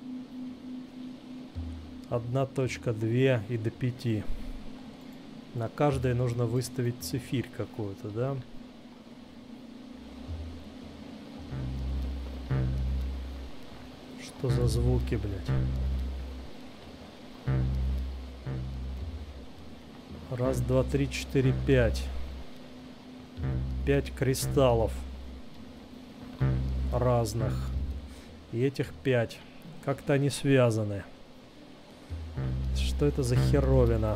Speaker 1: 1.2 и до 5. На каждой нужно выставить цифирь какую-то, да? Что за звуки, блядь? Раз, два, три, четыре, 5. 5 кристаллов разных. И этих 5. Как-то они связаны. Что это за херовина?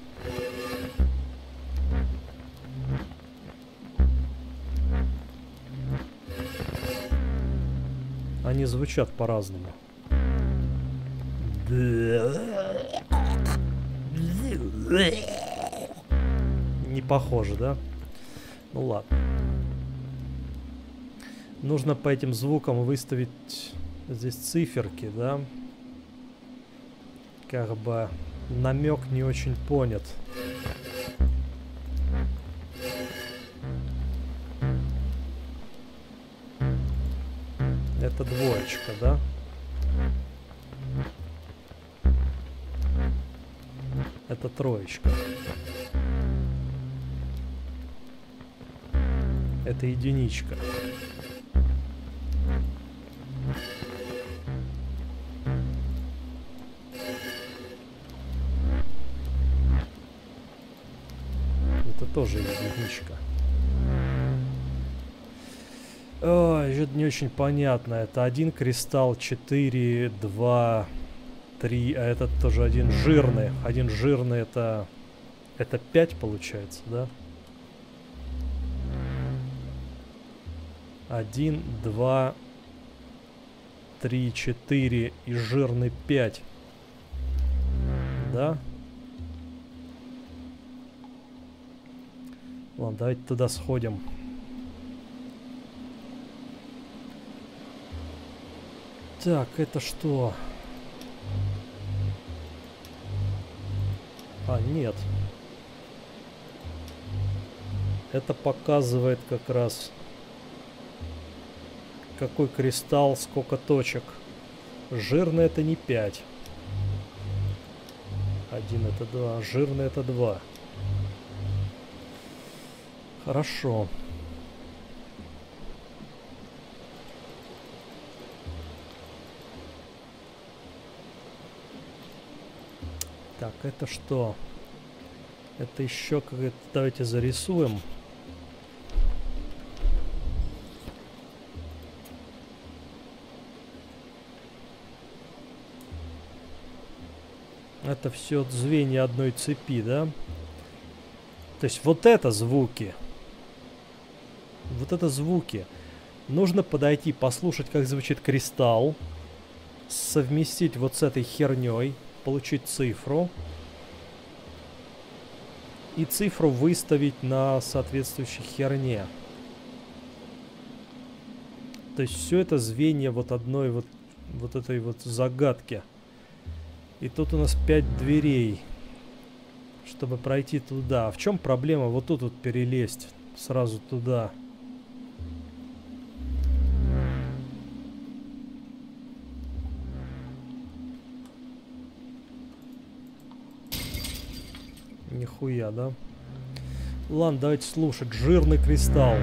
Speaker 1: Они звучат по-разному. Не похоже, да? Ну ладно. Нужно по этим звукам выставить здесь циферки, да? Как бы намек не очень понят. Это двоечка, да? Это троечка. Это единичка. Это тоже единичка. Ой, что-то не очень понятно. Это 1 кристалл, 4, 2, 3, а этот тоже один жирный. Один жирный это 5 получается, да? 1, 2, 3, 4 и жирный 5. Да? Ладно, давайте туда сходим. Так, это что? А, нет. Это показывает как раз, какой кристалл, сколько точек. Жирный это не 5. 1 это 2. Жирный это 2. Хорошо. Так, это что? Это еще как-то... Давайте зарисуем. Это все звенья одной цепи, да? То есть вот это звуки. Вот это звуки. Нужно подойти, послушать, как звучит кристалл. Совместить вот с этой херней. Получить цифру. И цифру выставить на соответствующей херне. То есть все это звенья вот одной вот этой вот загадки. И тут у нас 5 дверей, чтобы пройти туда. А в чем проблема вот тут вот перелезть сразу туда? Нихуя, да? Ладно, давайте слушать. Жирный кристалл.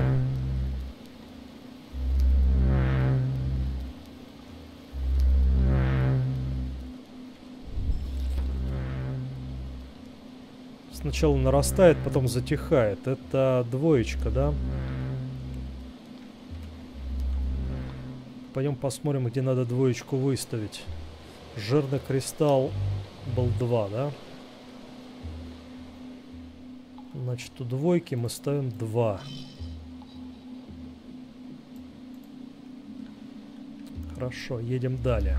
Speaker 1: Сначала нарастает, потом затихает. Это двоечка, да? Пойдем посмотрим, где надо двоечку выставить. Жирный кристалл был 2, да? Значит, у двойки мы ставим 2. Хорошо, едем далее.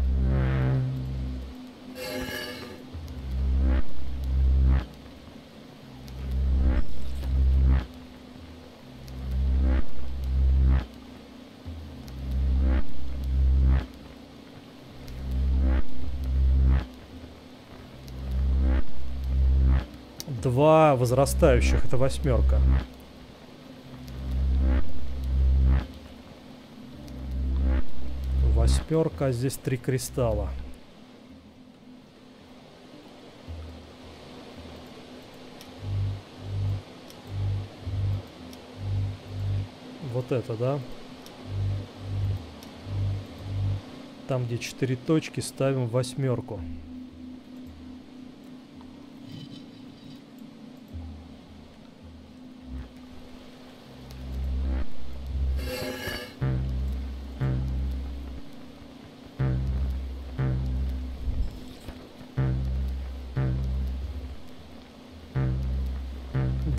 Speaker 1: Два возрастающих, это 8. Восьмерка, а здесь 3 кристалла. Вот это, да? Там, где 4 точки, ставим 8.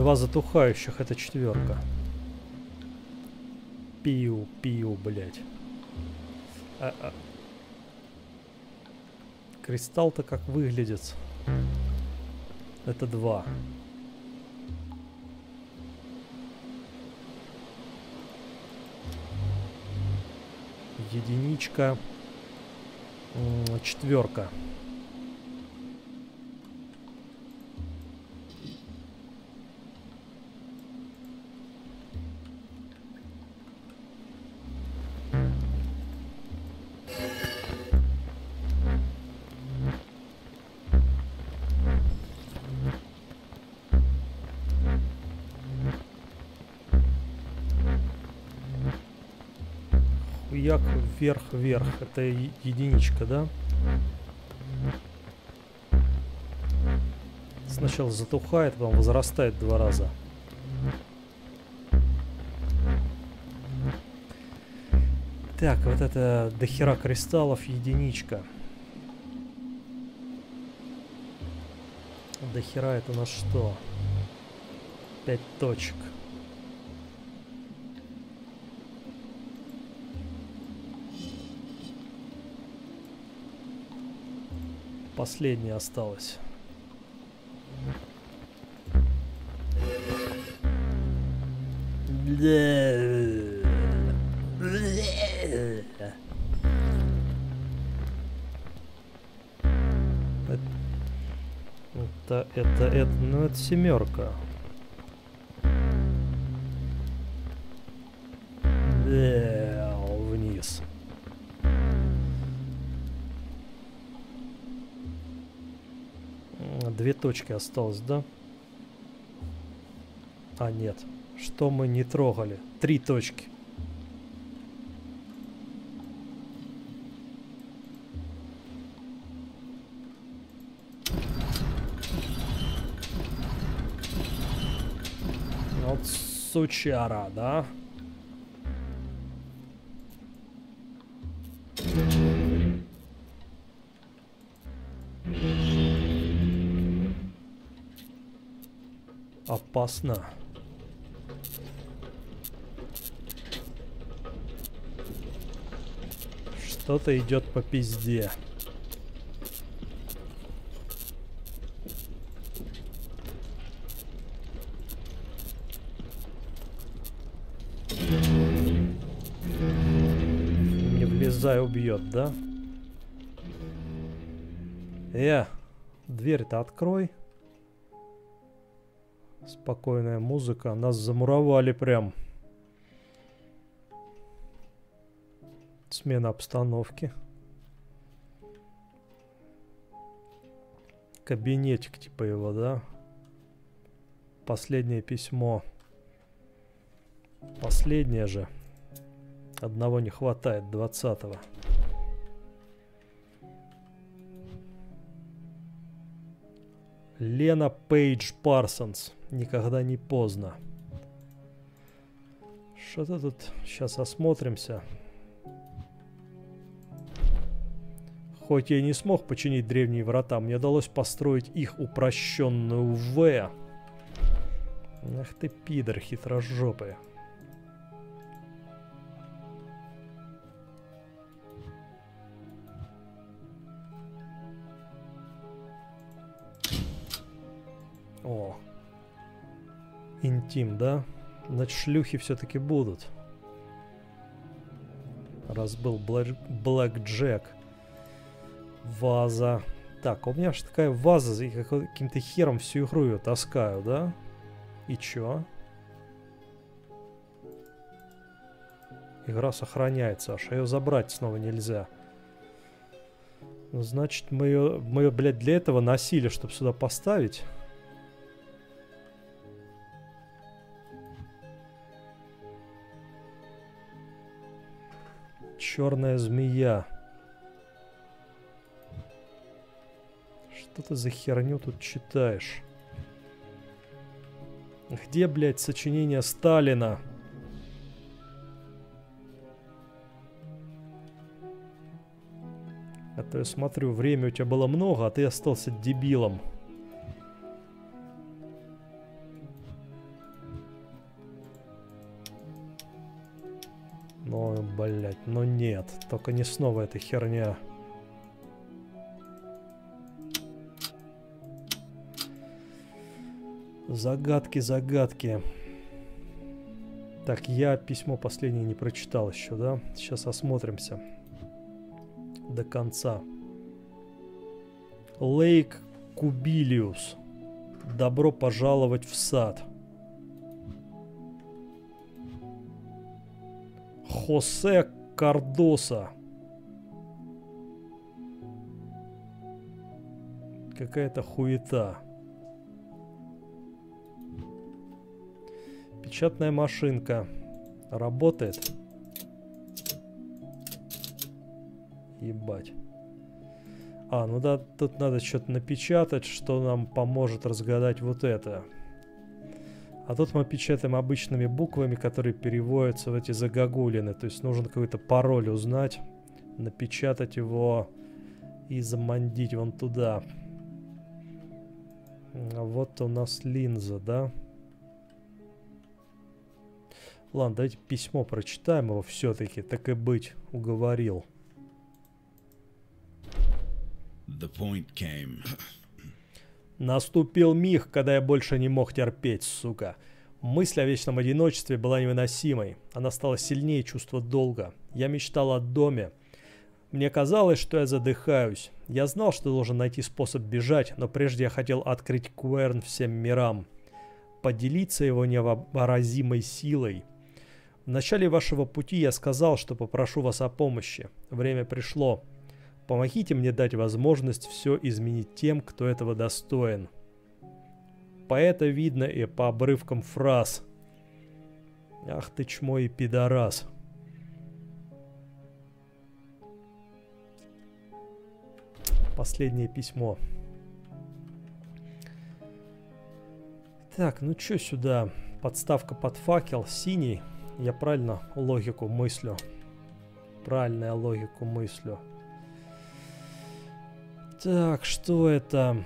Speaker 1: 2 затухающих, это 4. Пиу, блядь. Кристалл-то как выглядит? Это 2. Единичка. 4. Хуяк вверх. Это единичка, да? Сначала затухает, потом возрастает 2 раза. Так, вот это дохера кристаллов, единичка. Дохера это у нас что? 5 точек. Последняя осталась. Это, ну это 7. Вниз. Две точки осталось, да? А, нет. Что мы не трогали? 3 точки. Вот сучара, да? Опасно. Что-то идет по пизде. Не влезай, убьет, да? Дверь-то открой. Спокойная музыка. Нас замуровали прям. Смена обстановки. Кабинетик типа его, да? Последнее письмо. Последнее же. Одного не хватает, 20-го. Лена Пейдж Парсонс. Никогда не поздно. Что-то тут... Сейчас осмотримся. Хоть я и не смог починить древние врата, мне удалось построить их упрощенную В. Ах ты, пидор хитрожопый. О. Интим, да? Значит, шлюхи все-таки будут. Раз был Блэк Джек. Ваза. Так, у меня же такая ваза, и каким-то хером всю игру ее таскаю, да? И чё? Игра сохраняется, аж ее забрать снова нельзя. Ну, значит, мы ее, блядь, для этого носили, чтобы сюда поставить. Черная змея. Что ты за херню тут читаешь? Где, блядь, сочинение Сталина? А то я смотрю, время у тебя было много, а ты остался дебилом. Блять, ну нет, только не снова эта херня. Загадки, загадки. Так, я письмо последнее не прочитал еще, да? Сейчас осмотримся до конца. Лейк Кубилиус. Добро пожаловать в сад. Хосе Кардоса. Какая-то хуета. Печатная машинка. Работает. Ебать. А, ну да, тут надо что-то напечатать, что нам поможет разгадать вот это. А тут мы печатаем обычными буквами, которые переводятся в эти загогулины. То есть нужно какой-то пароль узнать, напечатать его и замандить вон туда. А вот у нас линза, да? Ладно, давайте письмо прочитаем его все-таки, так и быть, уговорил.
Speaker 3: The point came.
Speaker 1: Наступил миг, когда я больше не мог терпеть, сука. Мысль о вечном одиночестве была невыносимой. Она стала сильнее чувства долга. Я мечтал о доме. Мне казалось, что я задыхаюсь. Я знал, что должен найти способ бежать, но прежде я хотел открыть Куэрн всем мирам. Поделиться его невообразимой силой. В начале вашего пути я сказал, что попрошу вас о помощи. Время пришло. Помогите мне дать возможность все изменить тем, кто этого достоин. По это видно и по обрывкам фраз. Ах ты чмо и пидорас. Последнее письмо. Так, ну чё сюда? Подставка под факел, синий. Я правильно логику мыслю? Правильно я логику мыслю. Так, что это?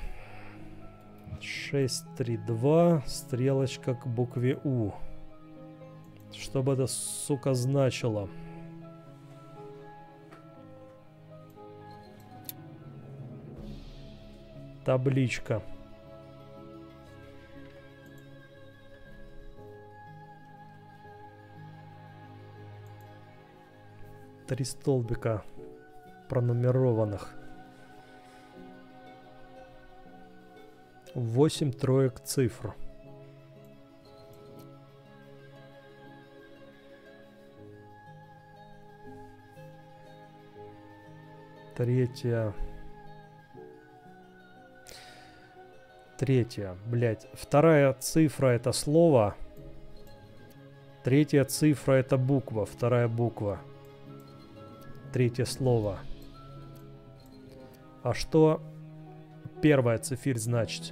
Speaker 1: 632, стрелочка к букве У. Что бы это, сука, значило? Табличка. Три столбика пронумерованных. 8 троек цифр. Третья. Блять. Вторая цифра это слово. Третья цифра это буква. Вторая буква. Третье слово. А что первая цифирь значит?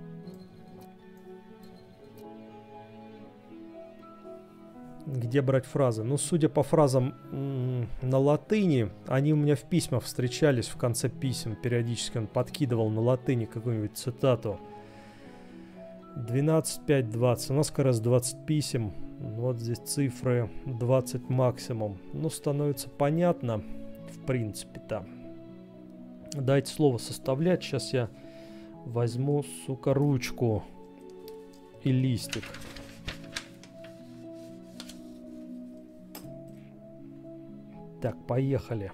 Speaker 1: Где брать фразы? Ну, судя по фразам на латыни, они у меня в письмах встречались в конце писем. Периодически он подкидывал на латыни какую-нибудь цитату. 12, 5, 20. У нас как раз 20 писем. Вот здесь цифры 20 максимум. Ну, становится понятно, в принципе-то. Дайте слово составлять. Сейчас я возьму, сука, ручку и листик. Так, поехали.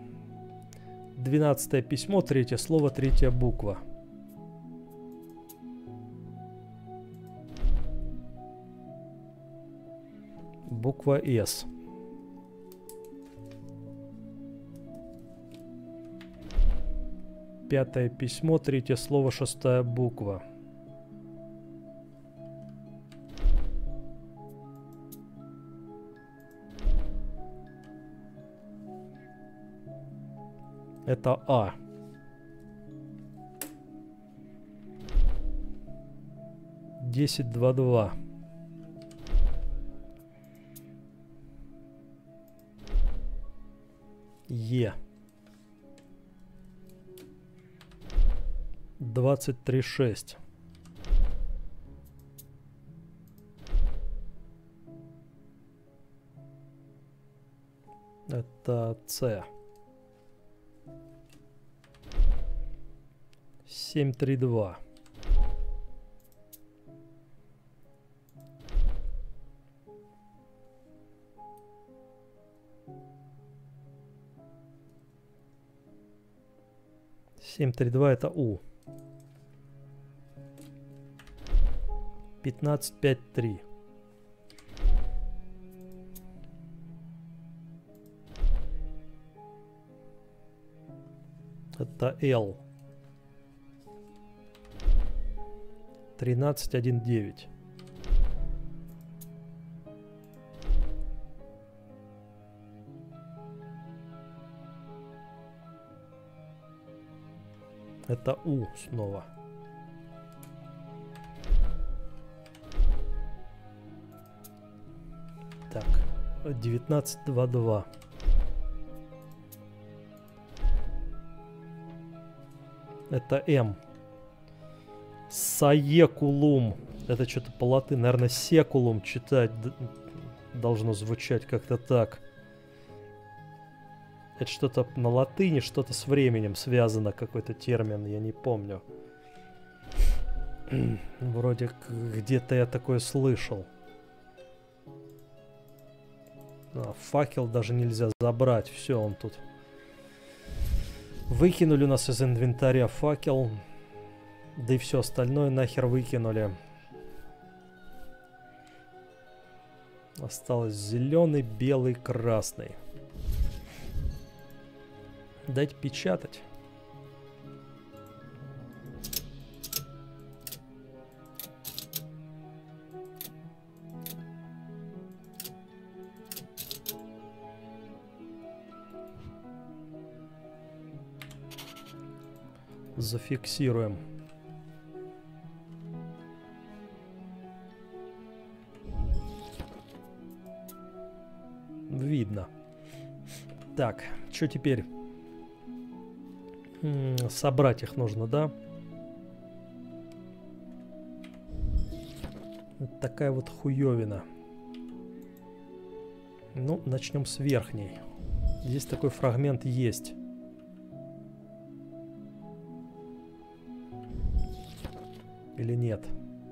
Speaker 1: 12-е письмо, третье слово, третья буква. Буква С. Пятое письмо, третье слово, шестая буква. Это А. Десять, два, два. Е. 23-6. Это С. 732. Семь, три, два это У. 15, 5, 3. Это L. 13, 1, 9. Это У снова. Так, 19, 2, 2. Это М. Саекулум. Это что-то по латыни. Наверное, секулум читать должно звучать как-то так. Это что-то на латыни, что-то с временем связано, какой-то термин, я не помню. Вроде где-то я такое слышал. Факел даже нельзя забрать. Все, он тут. Выкинули у нас из инвентаря факел. Да и все остальное нахер выкинули. Осталось зеленый, белый, красный. Дать печатать. Зафиксируем. Видно. Так, что теперь? Собрать их нужно, да? Вот такая вот хуёвина. Ну, начнем с верхней. Здесь такой фрагмент есть. Или нет?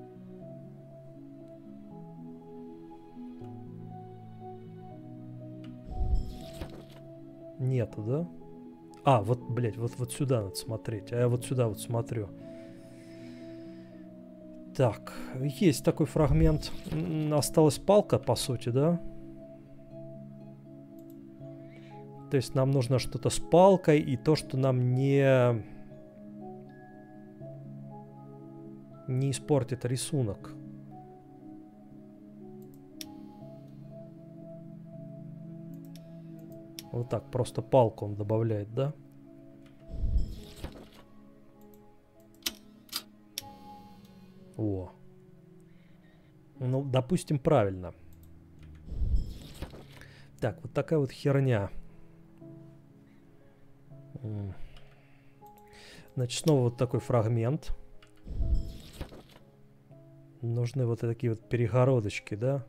Speaker 1: Нету, да? А, вот, блядь, вот сюда надо смотреть. А я вот сюда вот смотрю. Так, есть такой фрагмент. Осталась палка, по сути, да? То есть нам нужно что-то с палкой и то, что нам не испортит рисунок. Вот так, просто палку он добавляет, да? О. Ну, допустим, правильно. Так, вот такая вот херня. Значит, снова вот такой фрагмент. Нужны вот такие вот перегородочки, да?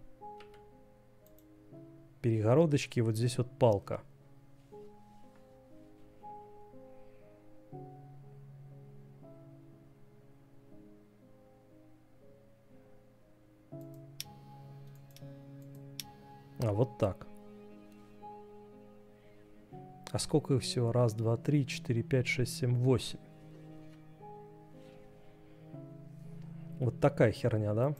Speaker 1: Перегородочки, вот здесь вот палка. А, вот так. А сколько их всего? Раз, два, три, 4, 5, 6, 7, 8. Вот такая херня, да?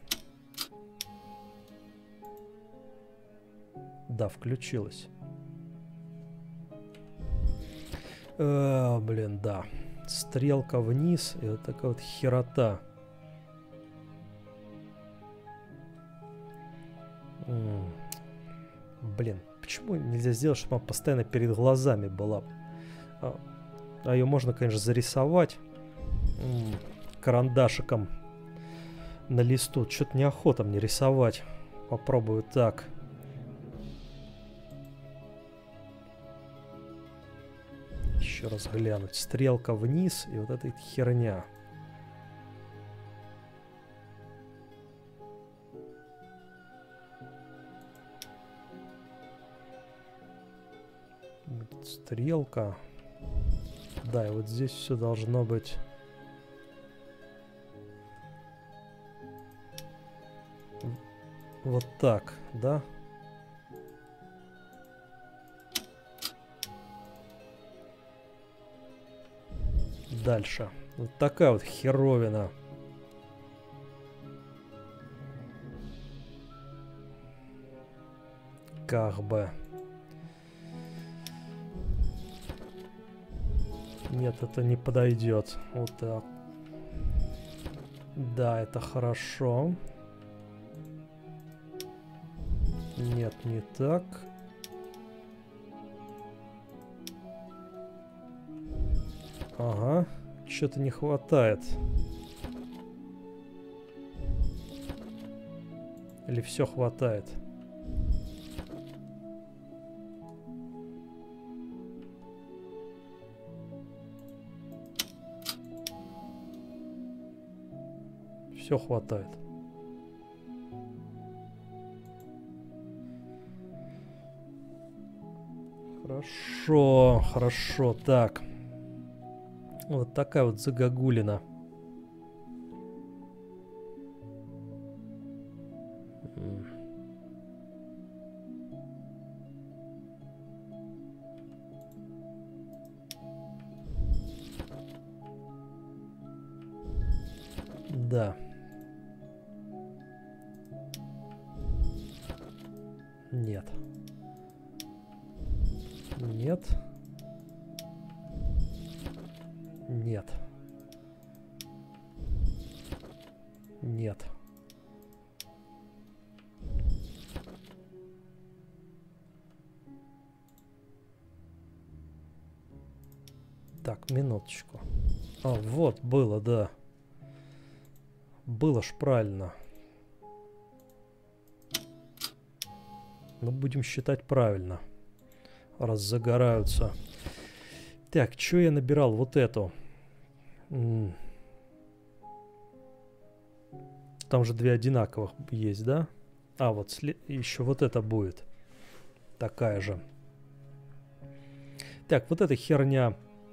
Speaker 1: Да, включилась. Блин, да. Стрелка вниз. И вот такая вот херота. Блин, почему нельзя сделать, чтобы она постоянно перед глазами была? А ее можно, конечно, зарисовать карандашиком на листу. Что-то неохота мне рисовать. Попробую так. Еще раз глянуть. Стрелка вниз и вот эта херня. стрелка. Да, и вот здесь все должно быть... Вот так, да? Дальше. Вот такая вот херовина. Как бы. Нет, это не подойдет. Вот так. Да, это хорошо. Нет, не так. Ага, что-то не хватает. Или все хватает? Все хватает. Хорошо, хорошо, так. Вот такая вот загогулина. Да. Нет. Нет. Нет. Нет. Так, минуточку. А, вот, было, да. Было ж правильно. Но будем считать правильно. Раз загораются. Так, что я набирал? Вот эту. Там же две одинаковых есть, да? А, вот еще вот это будет. Такая же. Так, вот эта херня.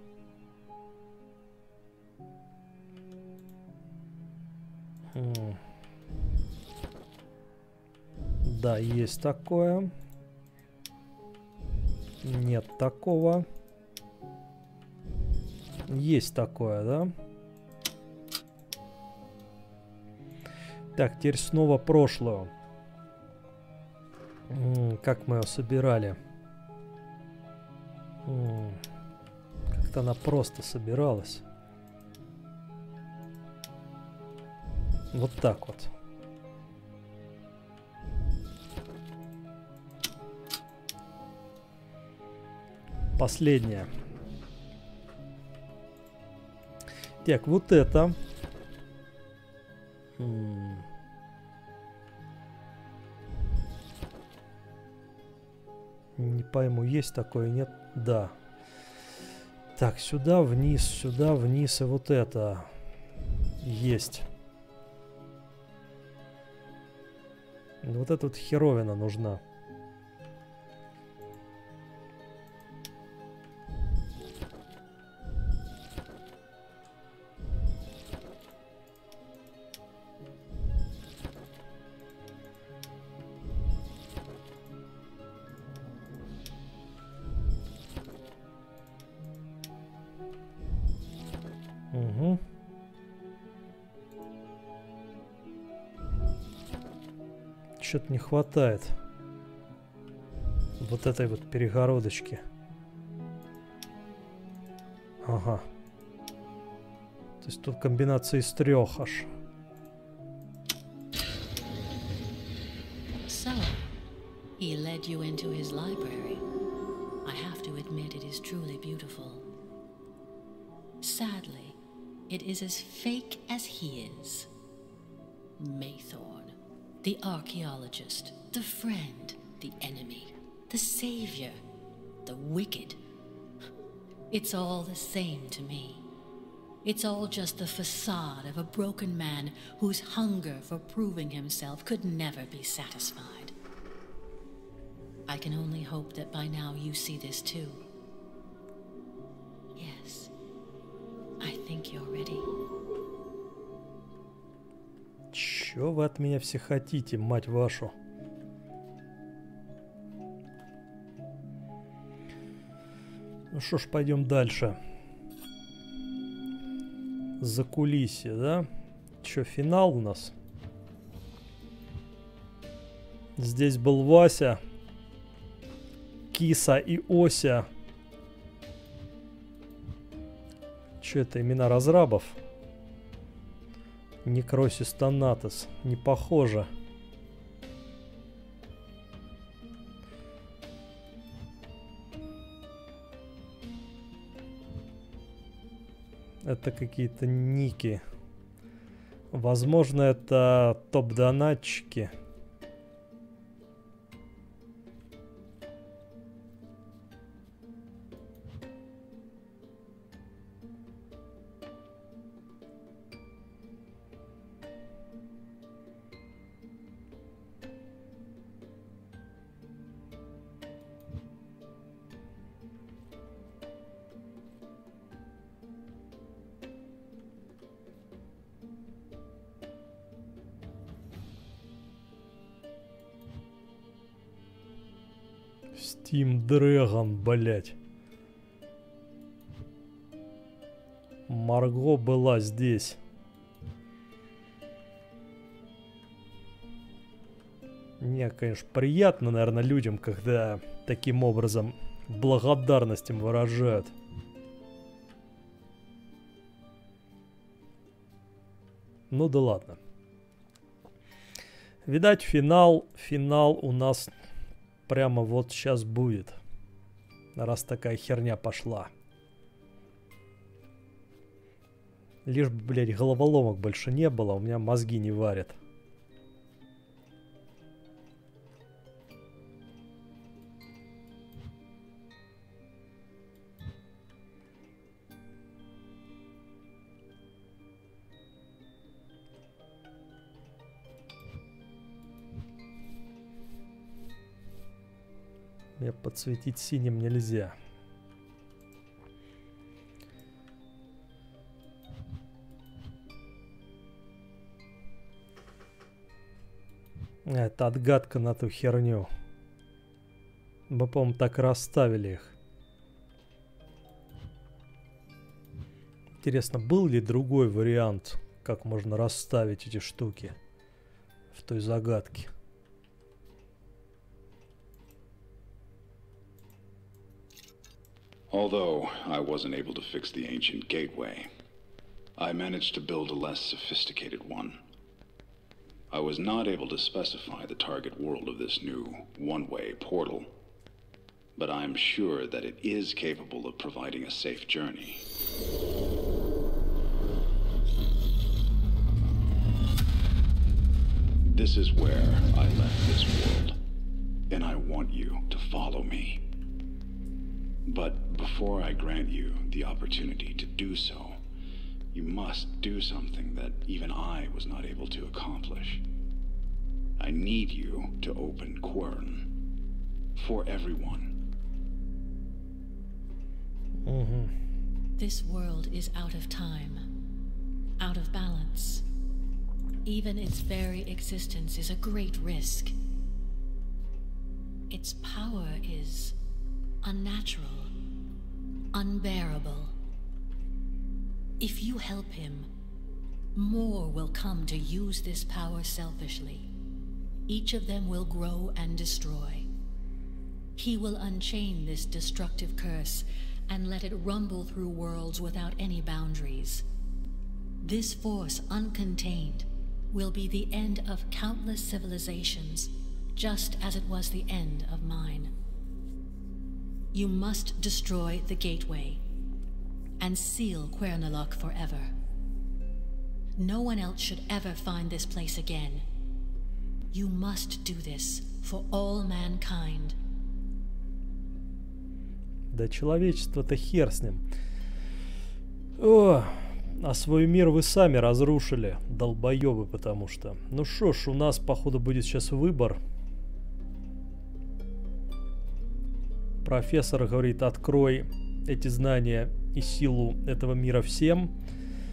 Speaker 1: Да, есть такое. Нет такого. Есть такое, да? Так, теперь снова прошлую. Как мы ее собирали? Как-то она просто собиралась. Вот так вот. Последняя. Так, вот это. Не пойму, есть такое, нет? Да. Так, сюда вниз, и вот это. Есть. Вот эта вот херовина нужна. Угу. Что-то не хватает вот этой вот перегородочки. Ага. То есть тут комбинация из трех аж.
Speaker 2: So, he led you into his library. I have to admit it is truly beautiful. Sadly, it is as fake as he is. Maythorn, the archaeologist, the friend, the enemy, the savior, the wicked. It's all the same to me. It's all just the facade of a broken man whose hunger for proving himself could never be satisfied. I can only hope that by now you see this too. think you're ready.
Speaker 1: Чё вы от меня все хотите, мать вашу? Ну что ж, пойдем дальше. Закулисье, да? Чё, финал у нас? Здесь был Вася, Киса и Ося. Чё это, имена разрабов? Некросис Танатос. Не похоже. Это какие-то ники. Возможно, это топ-донатчики. Steam Dragon, блять. Марго была здесь. Мне, конечно, приятно, наверное, людям, когда таким образом благодарность им выражают. Ну да ладно. Видать, финал у нас прямо вот сейчас будет. Раз такая херня пошла. Лишь бы, блядь, головоломок больше не было, у меня мозги не варят. Мне подсветить синим нельзя. Это отгадка на ту херню. Мы, по-моему, так расставили их. Интересно, был ли другой вариант, как можно расставить эти штуки в той загадке?
Speaker 3: Although I wasn't able to fix the ancient gateway, I managed to build a less sophisticated one. I was not able to specify the target world of this new one-way portal, but I'm sure that it is capable of providing a safe journey. This is where I left this world, and I want you to follow me. But before I grant you the opportunity to do so, you must do something that even I was not able to accomplish. I need you to open Quern. For everyone.
Speaker 2: This world is out of time, out of balance. Even its very existence is a great risk. Its power is unnatural, unbearable. If you help him, more will come to use this power selfishly. Each of them will grow and destroy. He will unchain this destructive curse and let it rumble through worlds without any boundaries. This force, uncontained, will be the end of countless civilizations, just as it was the end of mine. You must destroy the gateway and seal Quernalok forever. No one else should ever find this place again. You must do this for all mankind.
Speaker 1: Да человечество-то хер с ним. О, а свой мир вы сами разрушили, долбоебы, потому что. Ну шо ж, у нас, походу, будет сейчас выбор. Профессор говорит, открой эти знания и силу этого мира всем.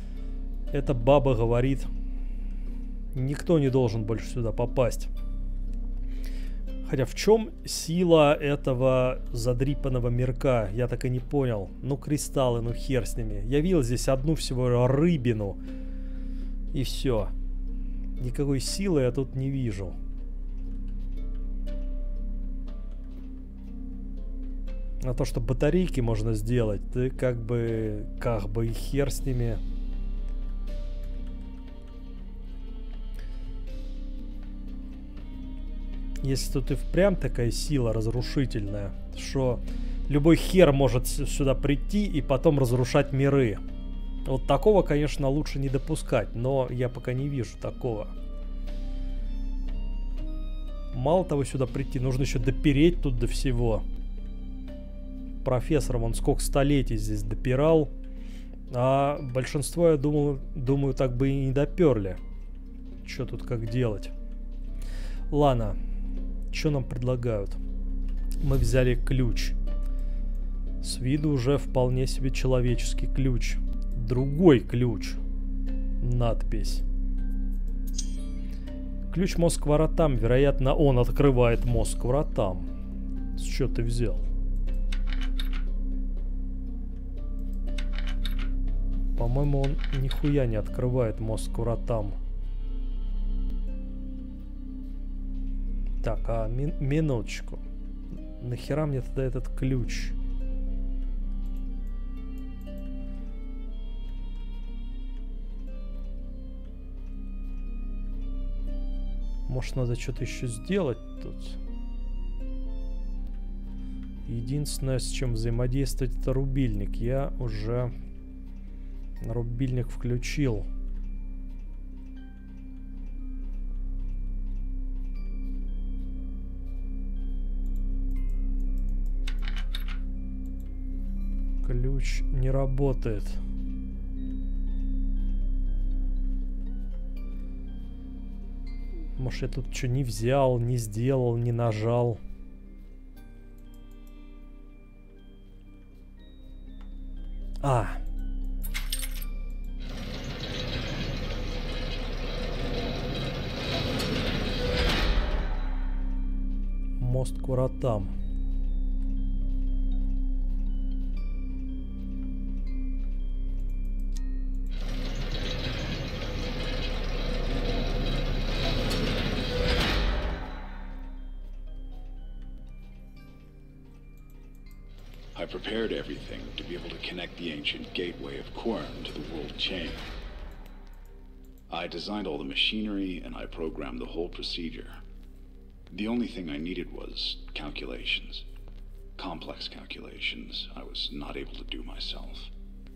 Speaker 1: Эта баба говорит, никто не должен больше сюда попасть. Хотя в чем сила этого задрипанного мирка, я так и не понял. Ну кристаллы, ну хер с ними. Я видел здесь одну всего рыбину. И все. Никакой силы я тут не вижу. А то, что батарейки можно сделать, ты как бы и хер с ними. Если тут и впрямь такая сила разрушительная, что любой хер может сюда прийти и потом разрушать миры. Вот такого, конечно, лучше не допускать, но я пока не вижу такого. Мало того, сюда прийти, нужно еще допереть тут до всего. Профессор, вон сколько столетий здесь допирал, а большинство, я думаю, так бы и не доперли. Что тут как делать? Ладно, что нам предлагают? Мы взяли ключ. С виду уже вполне себе человеческий ключ. Другой ключ. Надпись. Ключ мозг к воротам. Вероятно, он открывает мозг к воротам. С чего ты взял? По-моему, он нихуя не открывает мозг к воротам. Так, а минуточку. Нахера мне тогда этот ключ? Может, надо что-то еще сделать тут? Единственное, с чем взаимодействовать, это рубильник. Я уже рубильник включил. Ключ не работает. Может, я тут что не взял, не сделал, не нажал. А. Мост к воротам.
Speaker 3: I prepared everything to be able to connect the ancient gateway of Quern to the world chain. I designed all the machinery and I programmed the whole procedure. The only thing I needed was calculations. Complex calculations I was not able to do myself.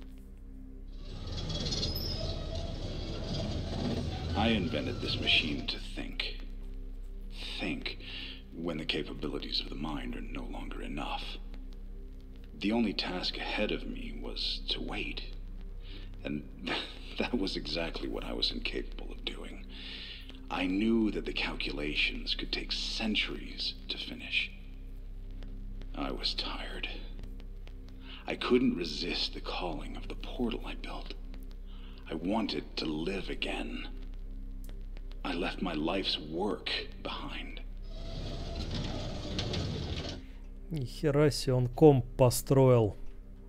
Speaker 3: I invented this machine to think. Think when the capabilities of the mind are no longer enough. The only task ahead of me was to wait. And that was exactly what I was incapable of doing. I knew that the calculations could take centuries to finish. I was tired. I couldn't resist the calling of the portal I built. I wanted to live again. I left my life's work behind.
Speaker 1: Нихера себе, он комп построил.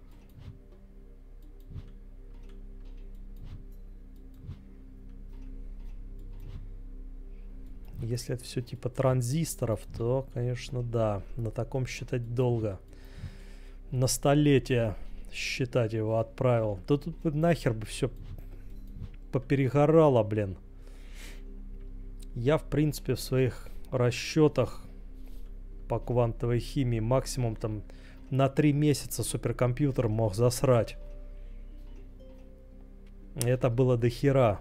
Speaker 1: Если это все типа транзисторов, то, конечно, да. На таком считать долго. На столетие считать его отправил. Да тут нахер бы все поперегорало, блин. Я, в принципе, в своих расчетах по квантовой химии максимум там на 3 месяца суперкомпьютер мог засрать. Это было до хера.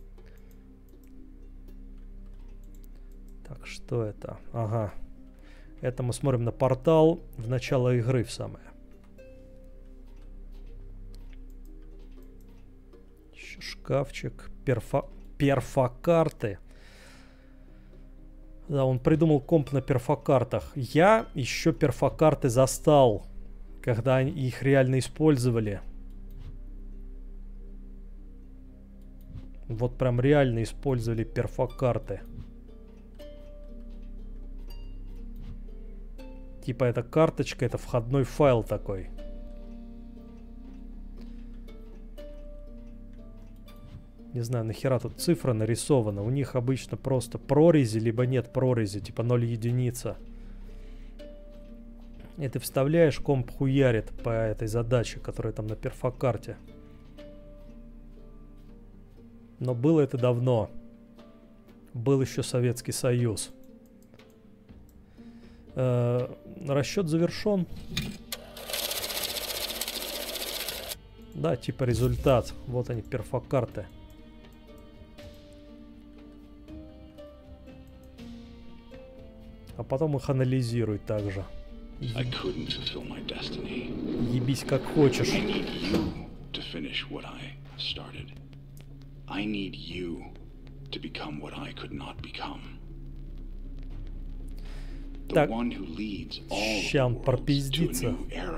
Speaker 1: Так, что это? Ага. Это мы смотрим на портал в начало игры в самое. Еще шкафчик. Перфокарты. Да, он придумал комп на перфокартах. Я еще перфокарты застал, когда их реально использовали. Вот прям реально использовали перфокарты. Типа эта карточка, это входной файл такой. Не знаю, нахера тут цифра нарисована. У них обычно просто прорези, либо нет прорези, типа 0 единица. И ты вставляешь, комп хуярит по этой задаче, которая там на перфокарте. Но было это давно. Был еще Советский Союз. Расчет завершен. Да, типа результат. Вот они, перфокарты. А потом их анализируй также. Ебись как хочешь. Так, ща он пропиздится.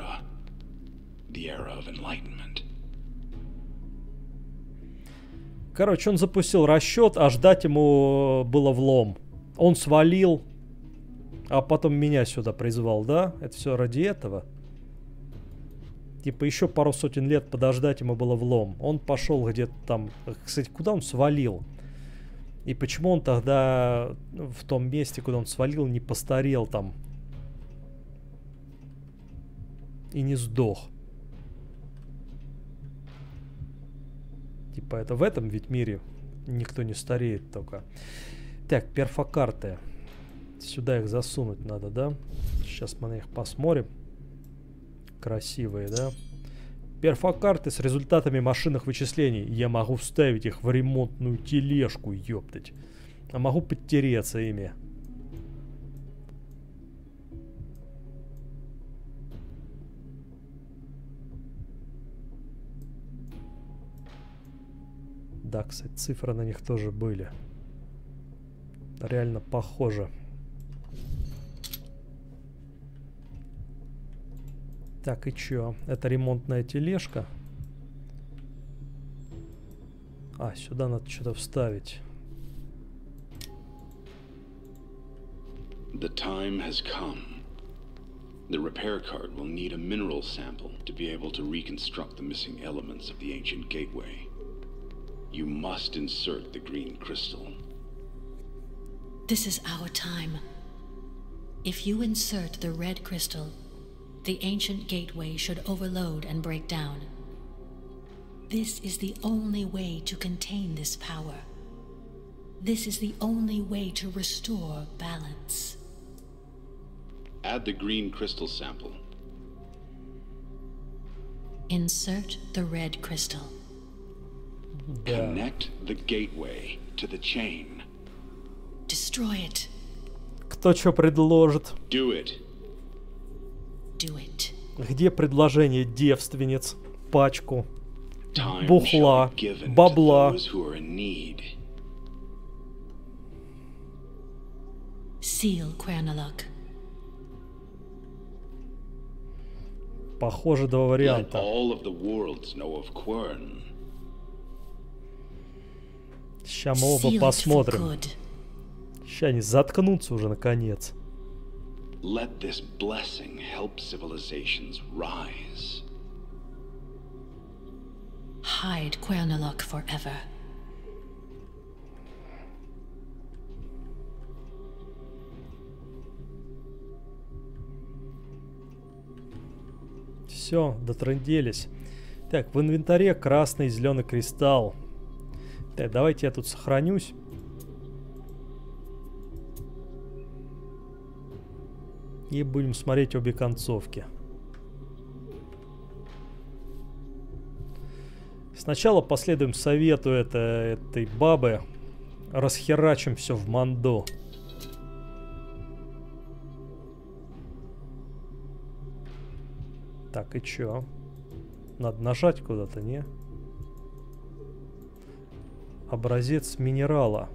Speaker 1: Короче, он запустил расчет, а ждать ему было влом. Он свалил, а потом меня сюда призвал, да? Это все ради этого? Типа еще пару сотен лет подождать ему было влом. Он пошел где-то там... Кстати, куда он свалил? И почему он тогда в том месте, куда он свалил, не постарел там? И не сдох? Типа это в этом ведь мире никто не стареет только. Так, перфокарты. Сюда их засунуть надо, да? Сейчас мы на них посмотрим. Красивые, да? Перфокарты с результатами машинных вычислений. Я могу вставить их в ремонтную тележку, ёптать. А могу подтереться ими. Да, кстати, цифры на них тоже были. Реально похоже. Так, и чё? Это ремонтная тележка. А, сюда надо что-то вставить.
Speaker 3: The time has come. The repair cart will need a mineral sample to be able to reconstruct the missing elements of the ancient gateway. You must insert the green crystal.
Speaker 2: This is our time. If you insert the red crystal, the ancient gateway should overload and break down. This is the only way to contain this power. This is the only way to restore balance.
Speaker 3: Add the green crystal sample.
Speaker 2: Insert the red crystal.
Speaker 3: Connect the gateway to the chain.
Speaker 2: Destroy it.
Speaker 1: Кто что предложит?
Speaker 3: Do it.
Speaker 2: Do it.
Speaker 1: Где предложение девственниц? Пачку.
Speaker 3: Time
Speaker 1: Бухла.
Speaker 3: shall be given
Speaker 1: Бабла.
Speaker 3: to those who are in need.
Speaker 2: Seal Quernalok.
Speaker 1: Похоже, два
Speaker 3: Let
Speaker 1: варианта.
Speaker 3: all of the worlds know of Quern.
Speaker 1: Сейчас мы оба
Speaker 2: Seal it for
Speaker 1: посмотрим.
Speaker 2: good.
Speaker 1: Сейчас они заткнутся уже наконец.
Speaker 3: Let this blessing help civilizations rise.
Speaker 2: Hide Quernalok forever.
Speaker 1: Все, дотрынделись. Так, в инвентаре красный и зеленый кристалл. Так, давайте я тут сохранюсь. И будем смотреть обе концовки. Сначала последуем совету этой бабы. Расхерачим все в мандо. Так, и чё? Надо нажать куда-то, не? Образец минерала.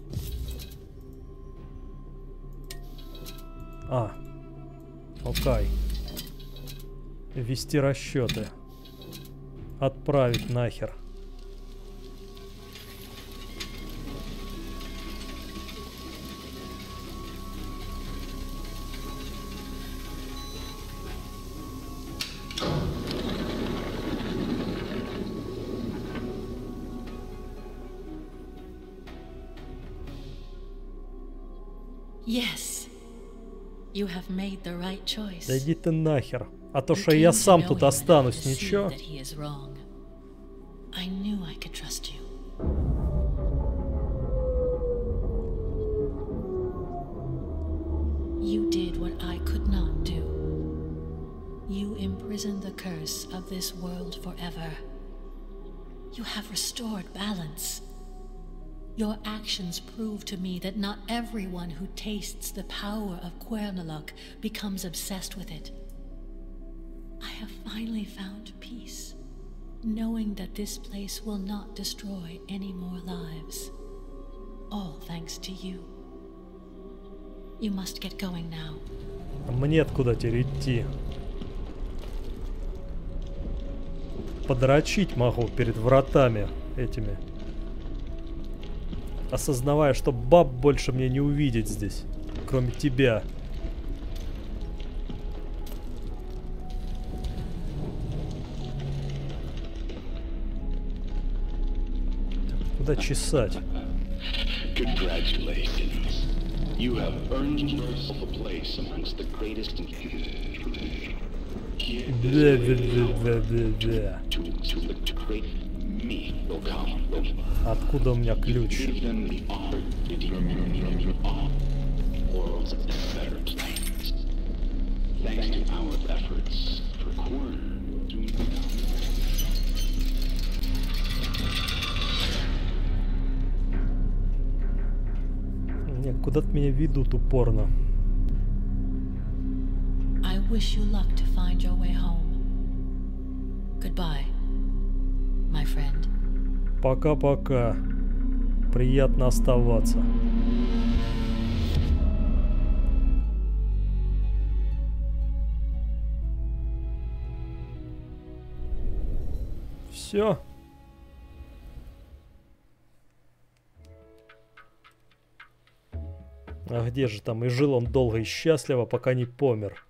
Speaker 1: А. Окей. Ввести расчеты. Отправить нахер.
Speaker 2: Yes. You have made the right choice.
Speaker 1: Да иди ты нахер. А то,
Speaker 2: You
Speaker 1: что я
Speaker 2: came to
Speaker 1: сам
Speaker 2: know
Speaker 1: тут
Speaker 2: him
Speaker 1: останусь,
Speaker 2: enough to see
Speaker 1: ничего.
Speaker 2: that he is wrong. I knew I could trust you. You did what I could not do. You imprisoned the curse of this world forever. You have restored balance. Your actions prove to me that not everyone who tastes the power of Cuernavac becomes obsessed with it. I have finally found peace, knowing that this place will not destroy any more lives. All thanks to you. You must get going now.
Speaker 1: Мне откуда теперь идти? Подрочить могу перед вратами этими. Осознавая, что баб больше мне не увидеть здесь, кроме тебя. Куда чесать?
Speaker 3: Congratulations. You have earned yourself a place amongst the greatest and to create me will come.
Speaker 1: Откуда у меня ключ?
Speaker 3: Give them the opportunity worlds better plans. Thanks to our efforts for Quern.
Speaker 1: Не, куда-то меня ведут упорно.
Speaker 2: I wish you luck to find your way home. Goodbye, my friend.
Speaker 1: Пока-пока. Приятно оставаться. Все. А где же там? И жил он долго и счастливо, пока не помер.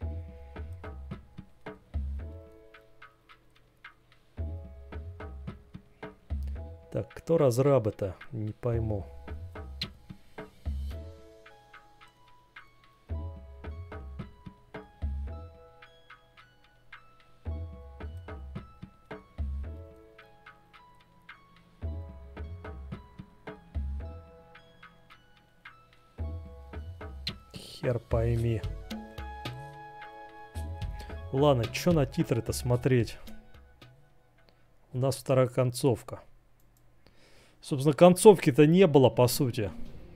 Speaker 1: Так, кто разрабы-то? Не пойму. Хер пойми. Ладно, чё на титры-то смотреть? У нас вторая концовка. Собственно, концовки-то не было, по сути.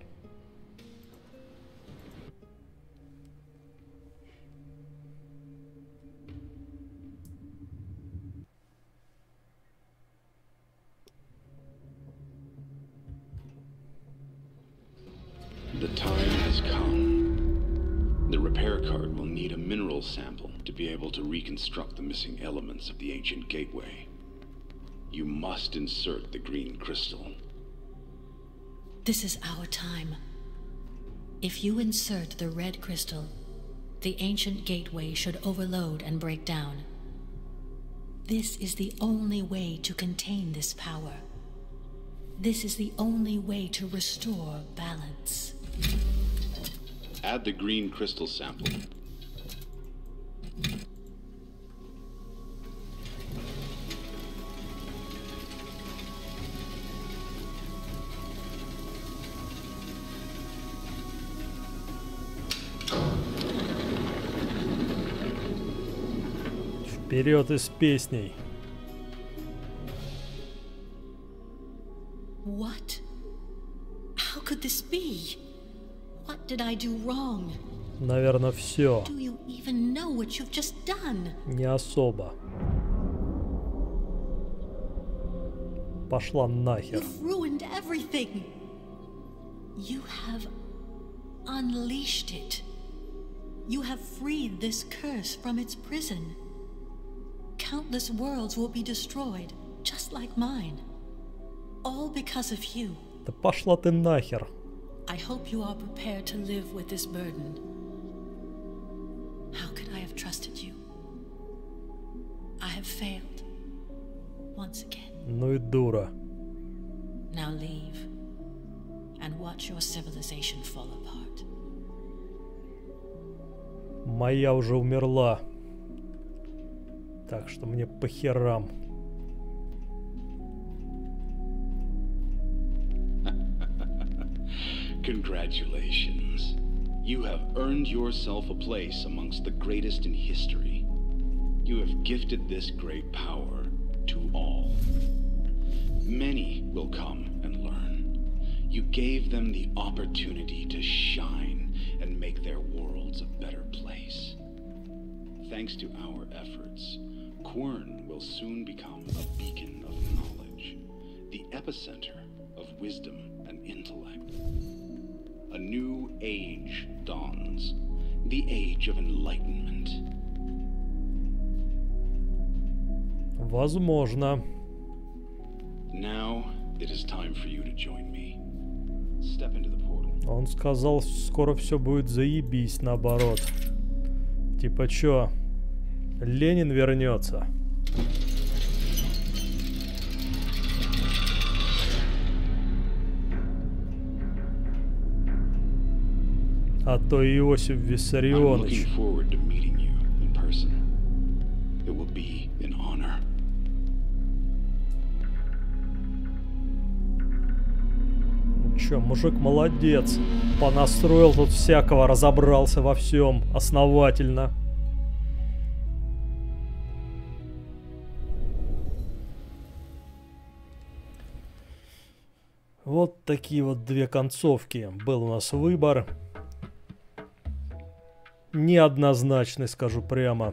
Speaker 3: The time has come. The repair cart will need a mineral sample to be able to reconstruct the missing elements of the ancient gateway. You must insert the green crystal.
Speaker 2: This is our time. If you insert the red crystal, the ancient gateway should overload and break down. This is the only way to contain this power. This is the only way to restore balance.
Speaker 3: Add the green crystal sample.
Speaker 1: Вперед и с песней.
Speaker 2: What? How could this be? What did I do wrong?
Speaker 1: Наверное, все.
Speaker 2: Do you even know what you've just done?
Speaker 1: Не особо. Пошла нахер.
Speaker 2: You've ruined everything. You have unleashed it. You have freed this curse from its prison. Countless worlds will be destroyed, just like mine. All because of you.
Speaker 1: Да пошла ты нахер.
Speaker 2: I hope you are prepared to live with this burden. How could I have trusted you? I have failed. Once again.
Speaker 1: Ну и дура.
Speaker 2: Now leave and watch your civilization fall apart.
Speaker 1: Моя уже умерла. Так что мне по херам.
Speaker 3: Congratulations. You have earned yourself a place amongst the greatest in history. You have gifted this great power to all. Many will come and learn. You gave them the opportunity to shine and make their worlds a better place. Thanks to our efforts, Quern will soon become a beacon of knowledge, the epicenter of wisdom and intellect. A new age dawns, the age of enlightenment.
Speaker 1: Возможно.
Speaker 3: Now it is time for you to join me. Step into the portal.
Speaker 1: Он сказал, скоро все будет заебись, наоборот. Типа чё, Ленин вернется. А то Иосиф Виссарионович. Чё, мужик молодец. Понастроил тут всякого, разобрался во всем основательно. Вот такие вот две концовки. Был у нас выбор. Неоднозначный, скажу прямо.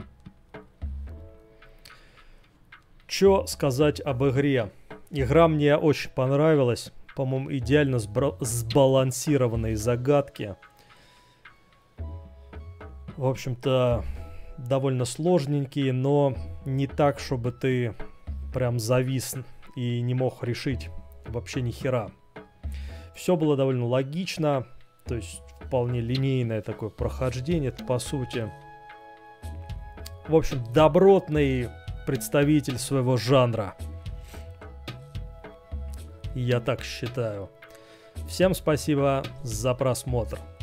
Speaker 1: Чё сказать об игре? Игра мне очень понравилась. По-моему, идеально сбалансированные загадки. В общем-то, довольно сложненькие, но не так, чтобы ты прям завис и не мог решить вообще ни хера. Все было довольно логично, то есть вполне линейное такое прохождение, это по сути. В общем, добротный представитель своего жанра. Я так считаю. Всем спасибо за просмотр.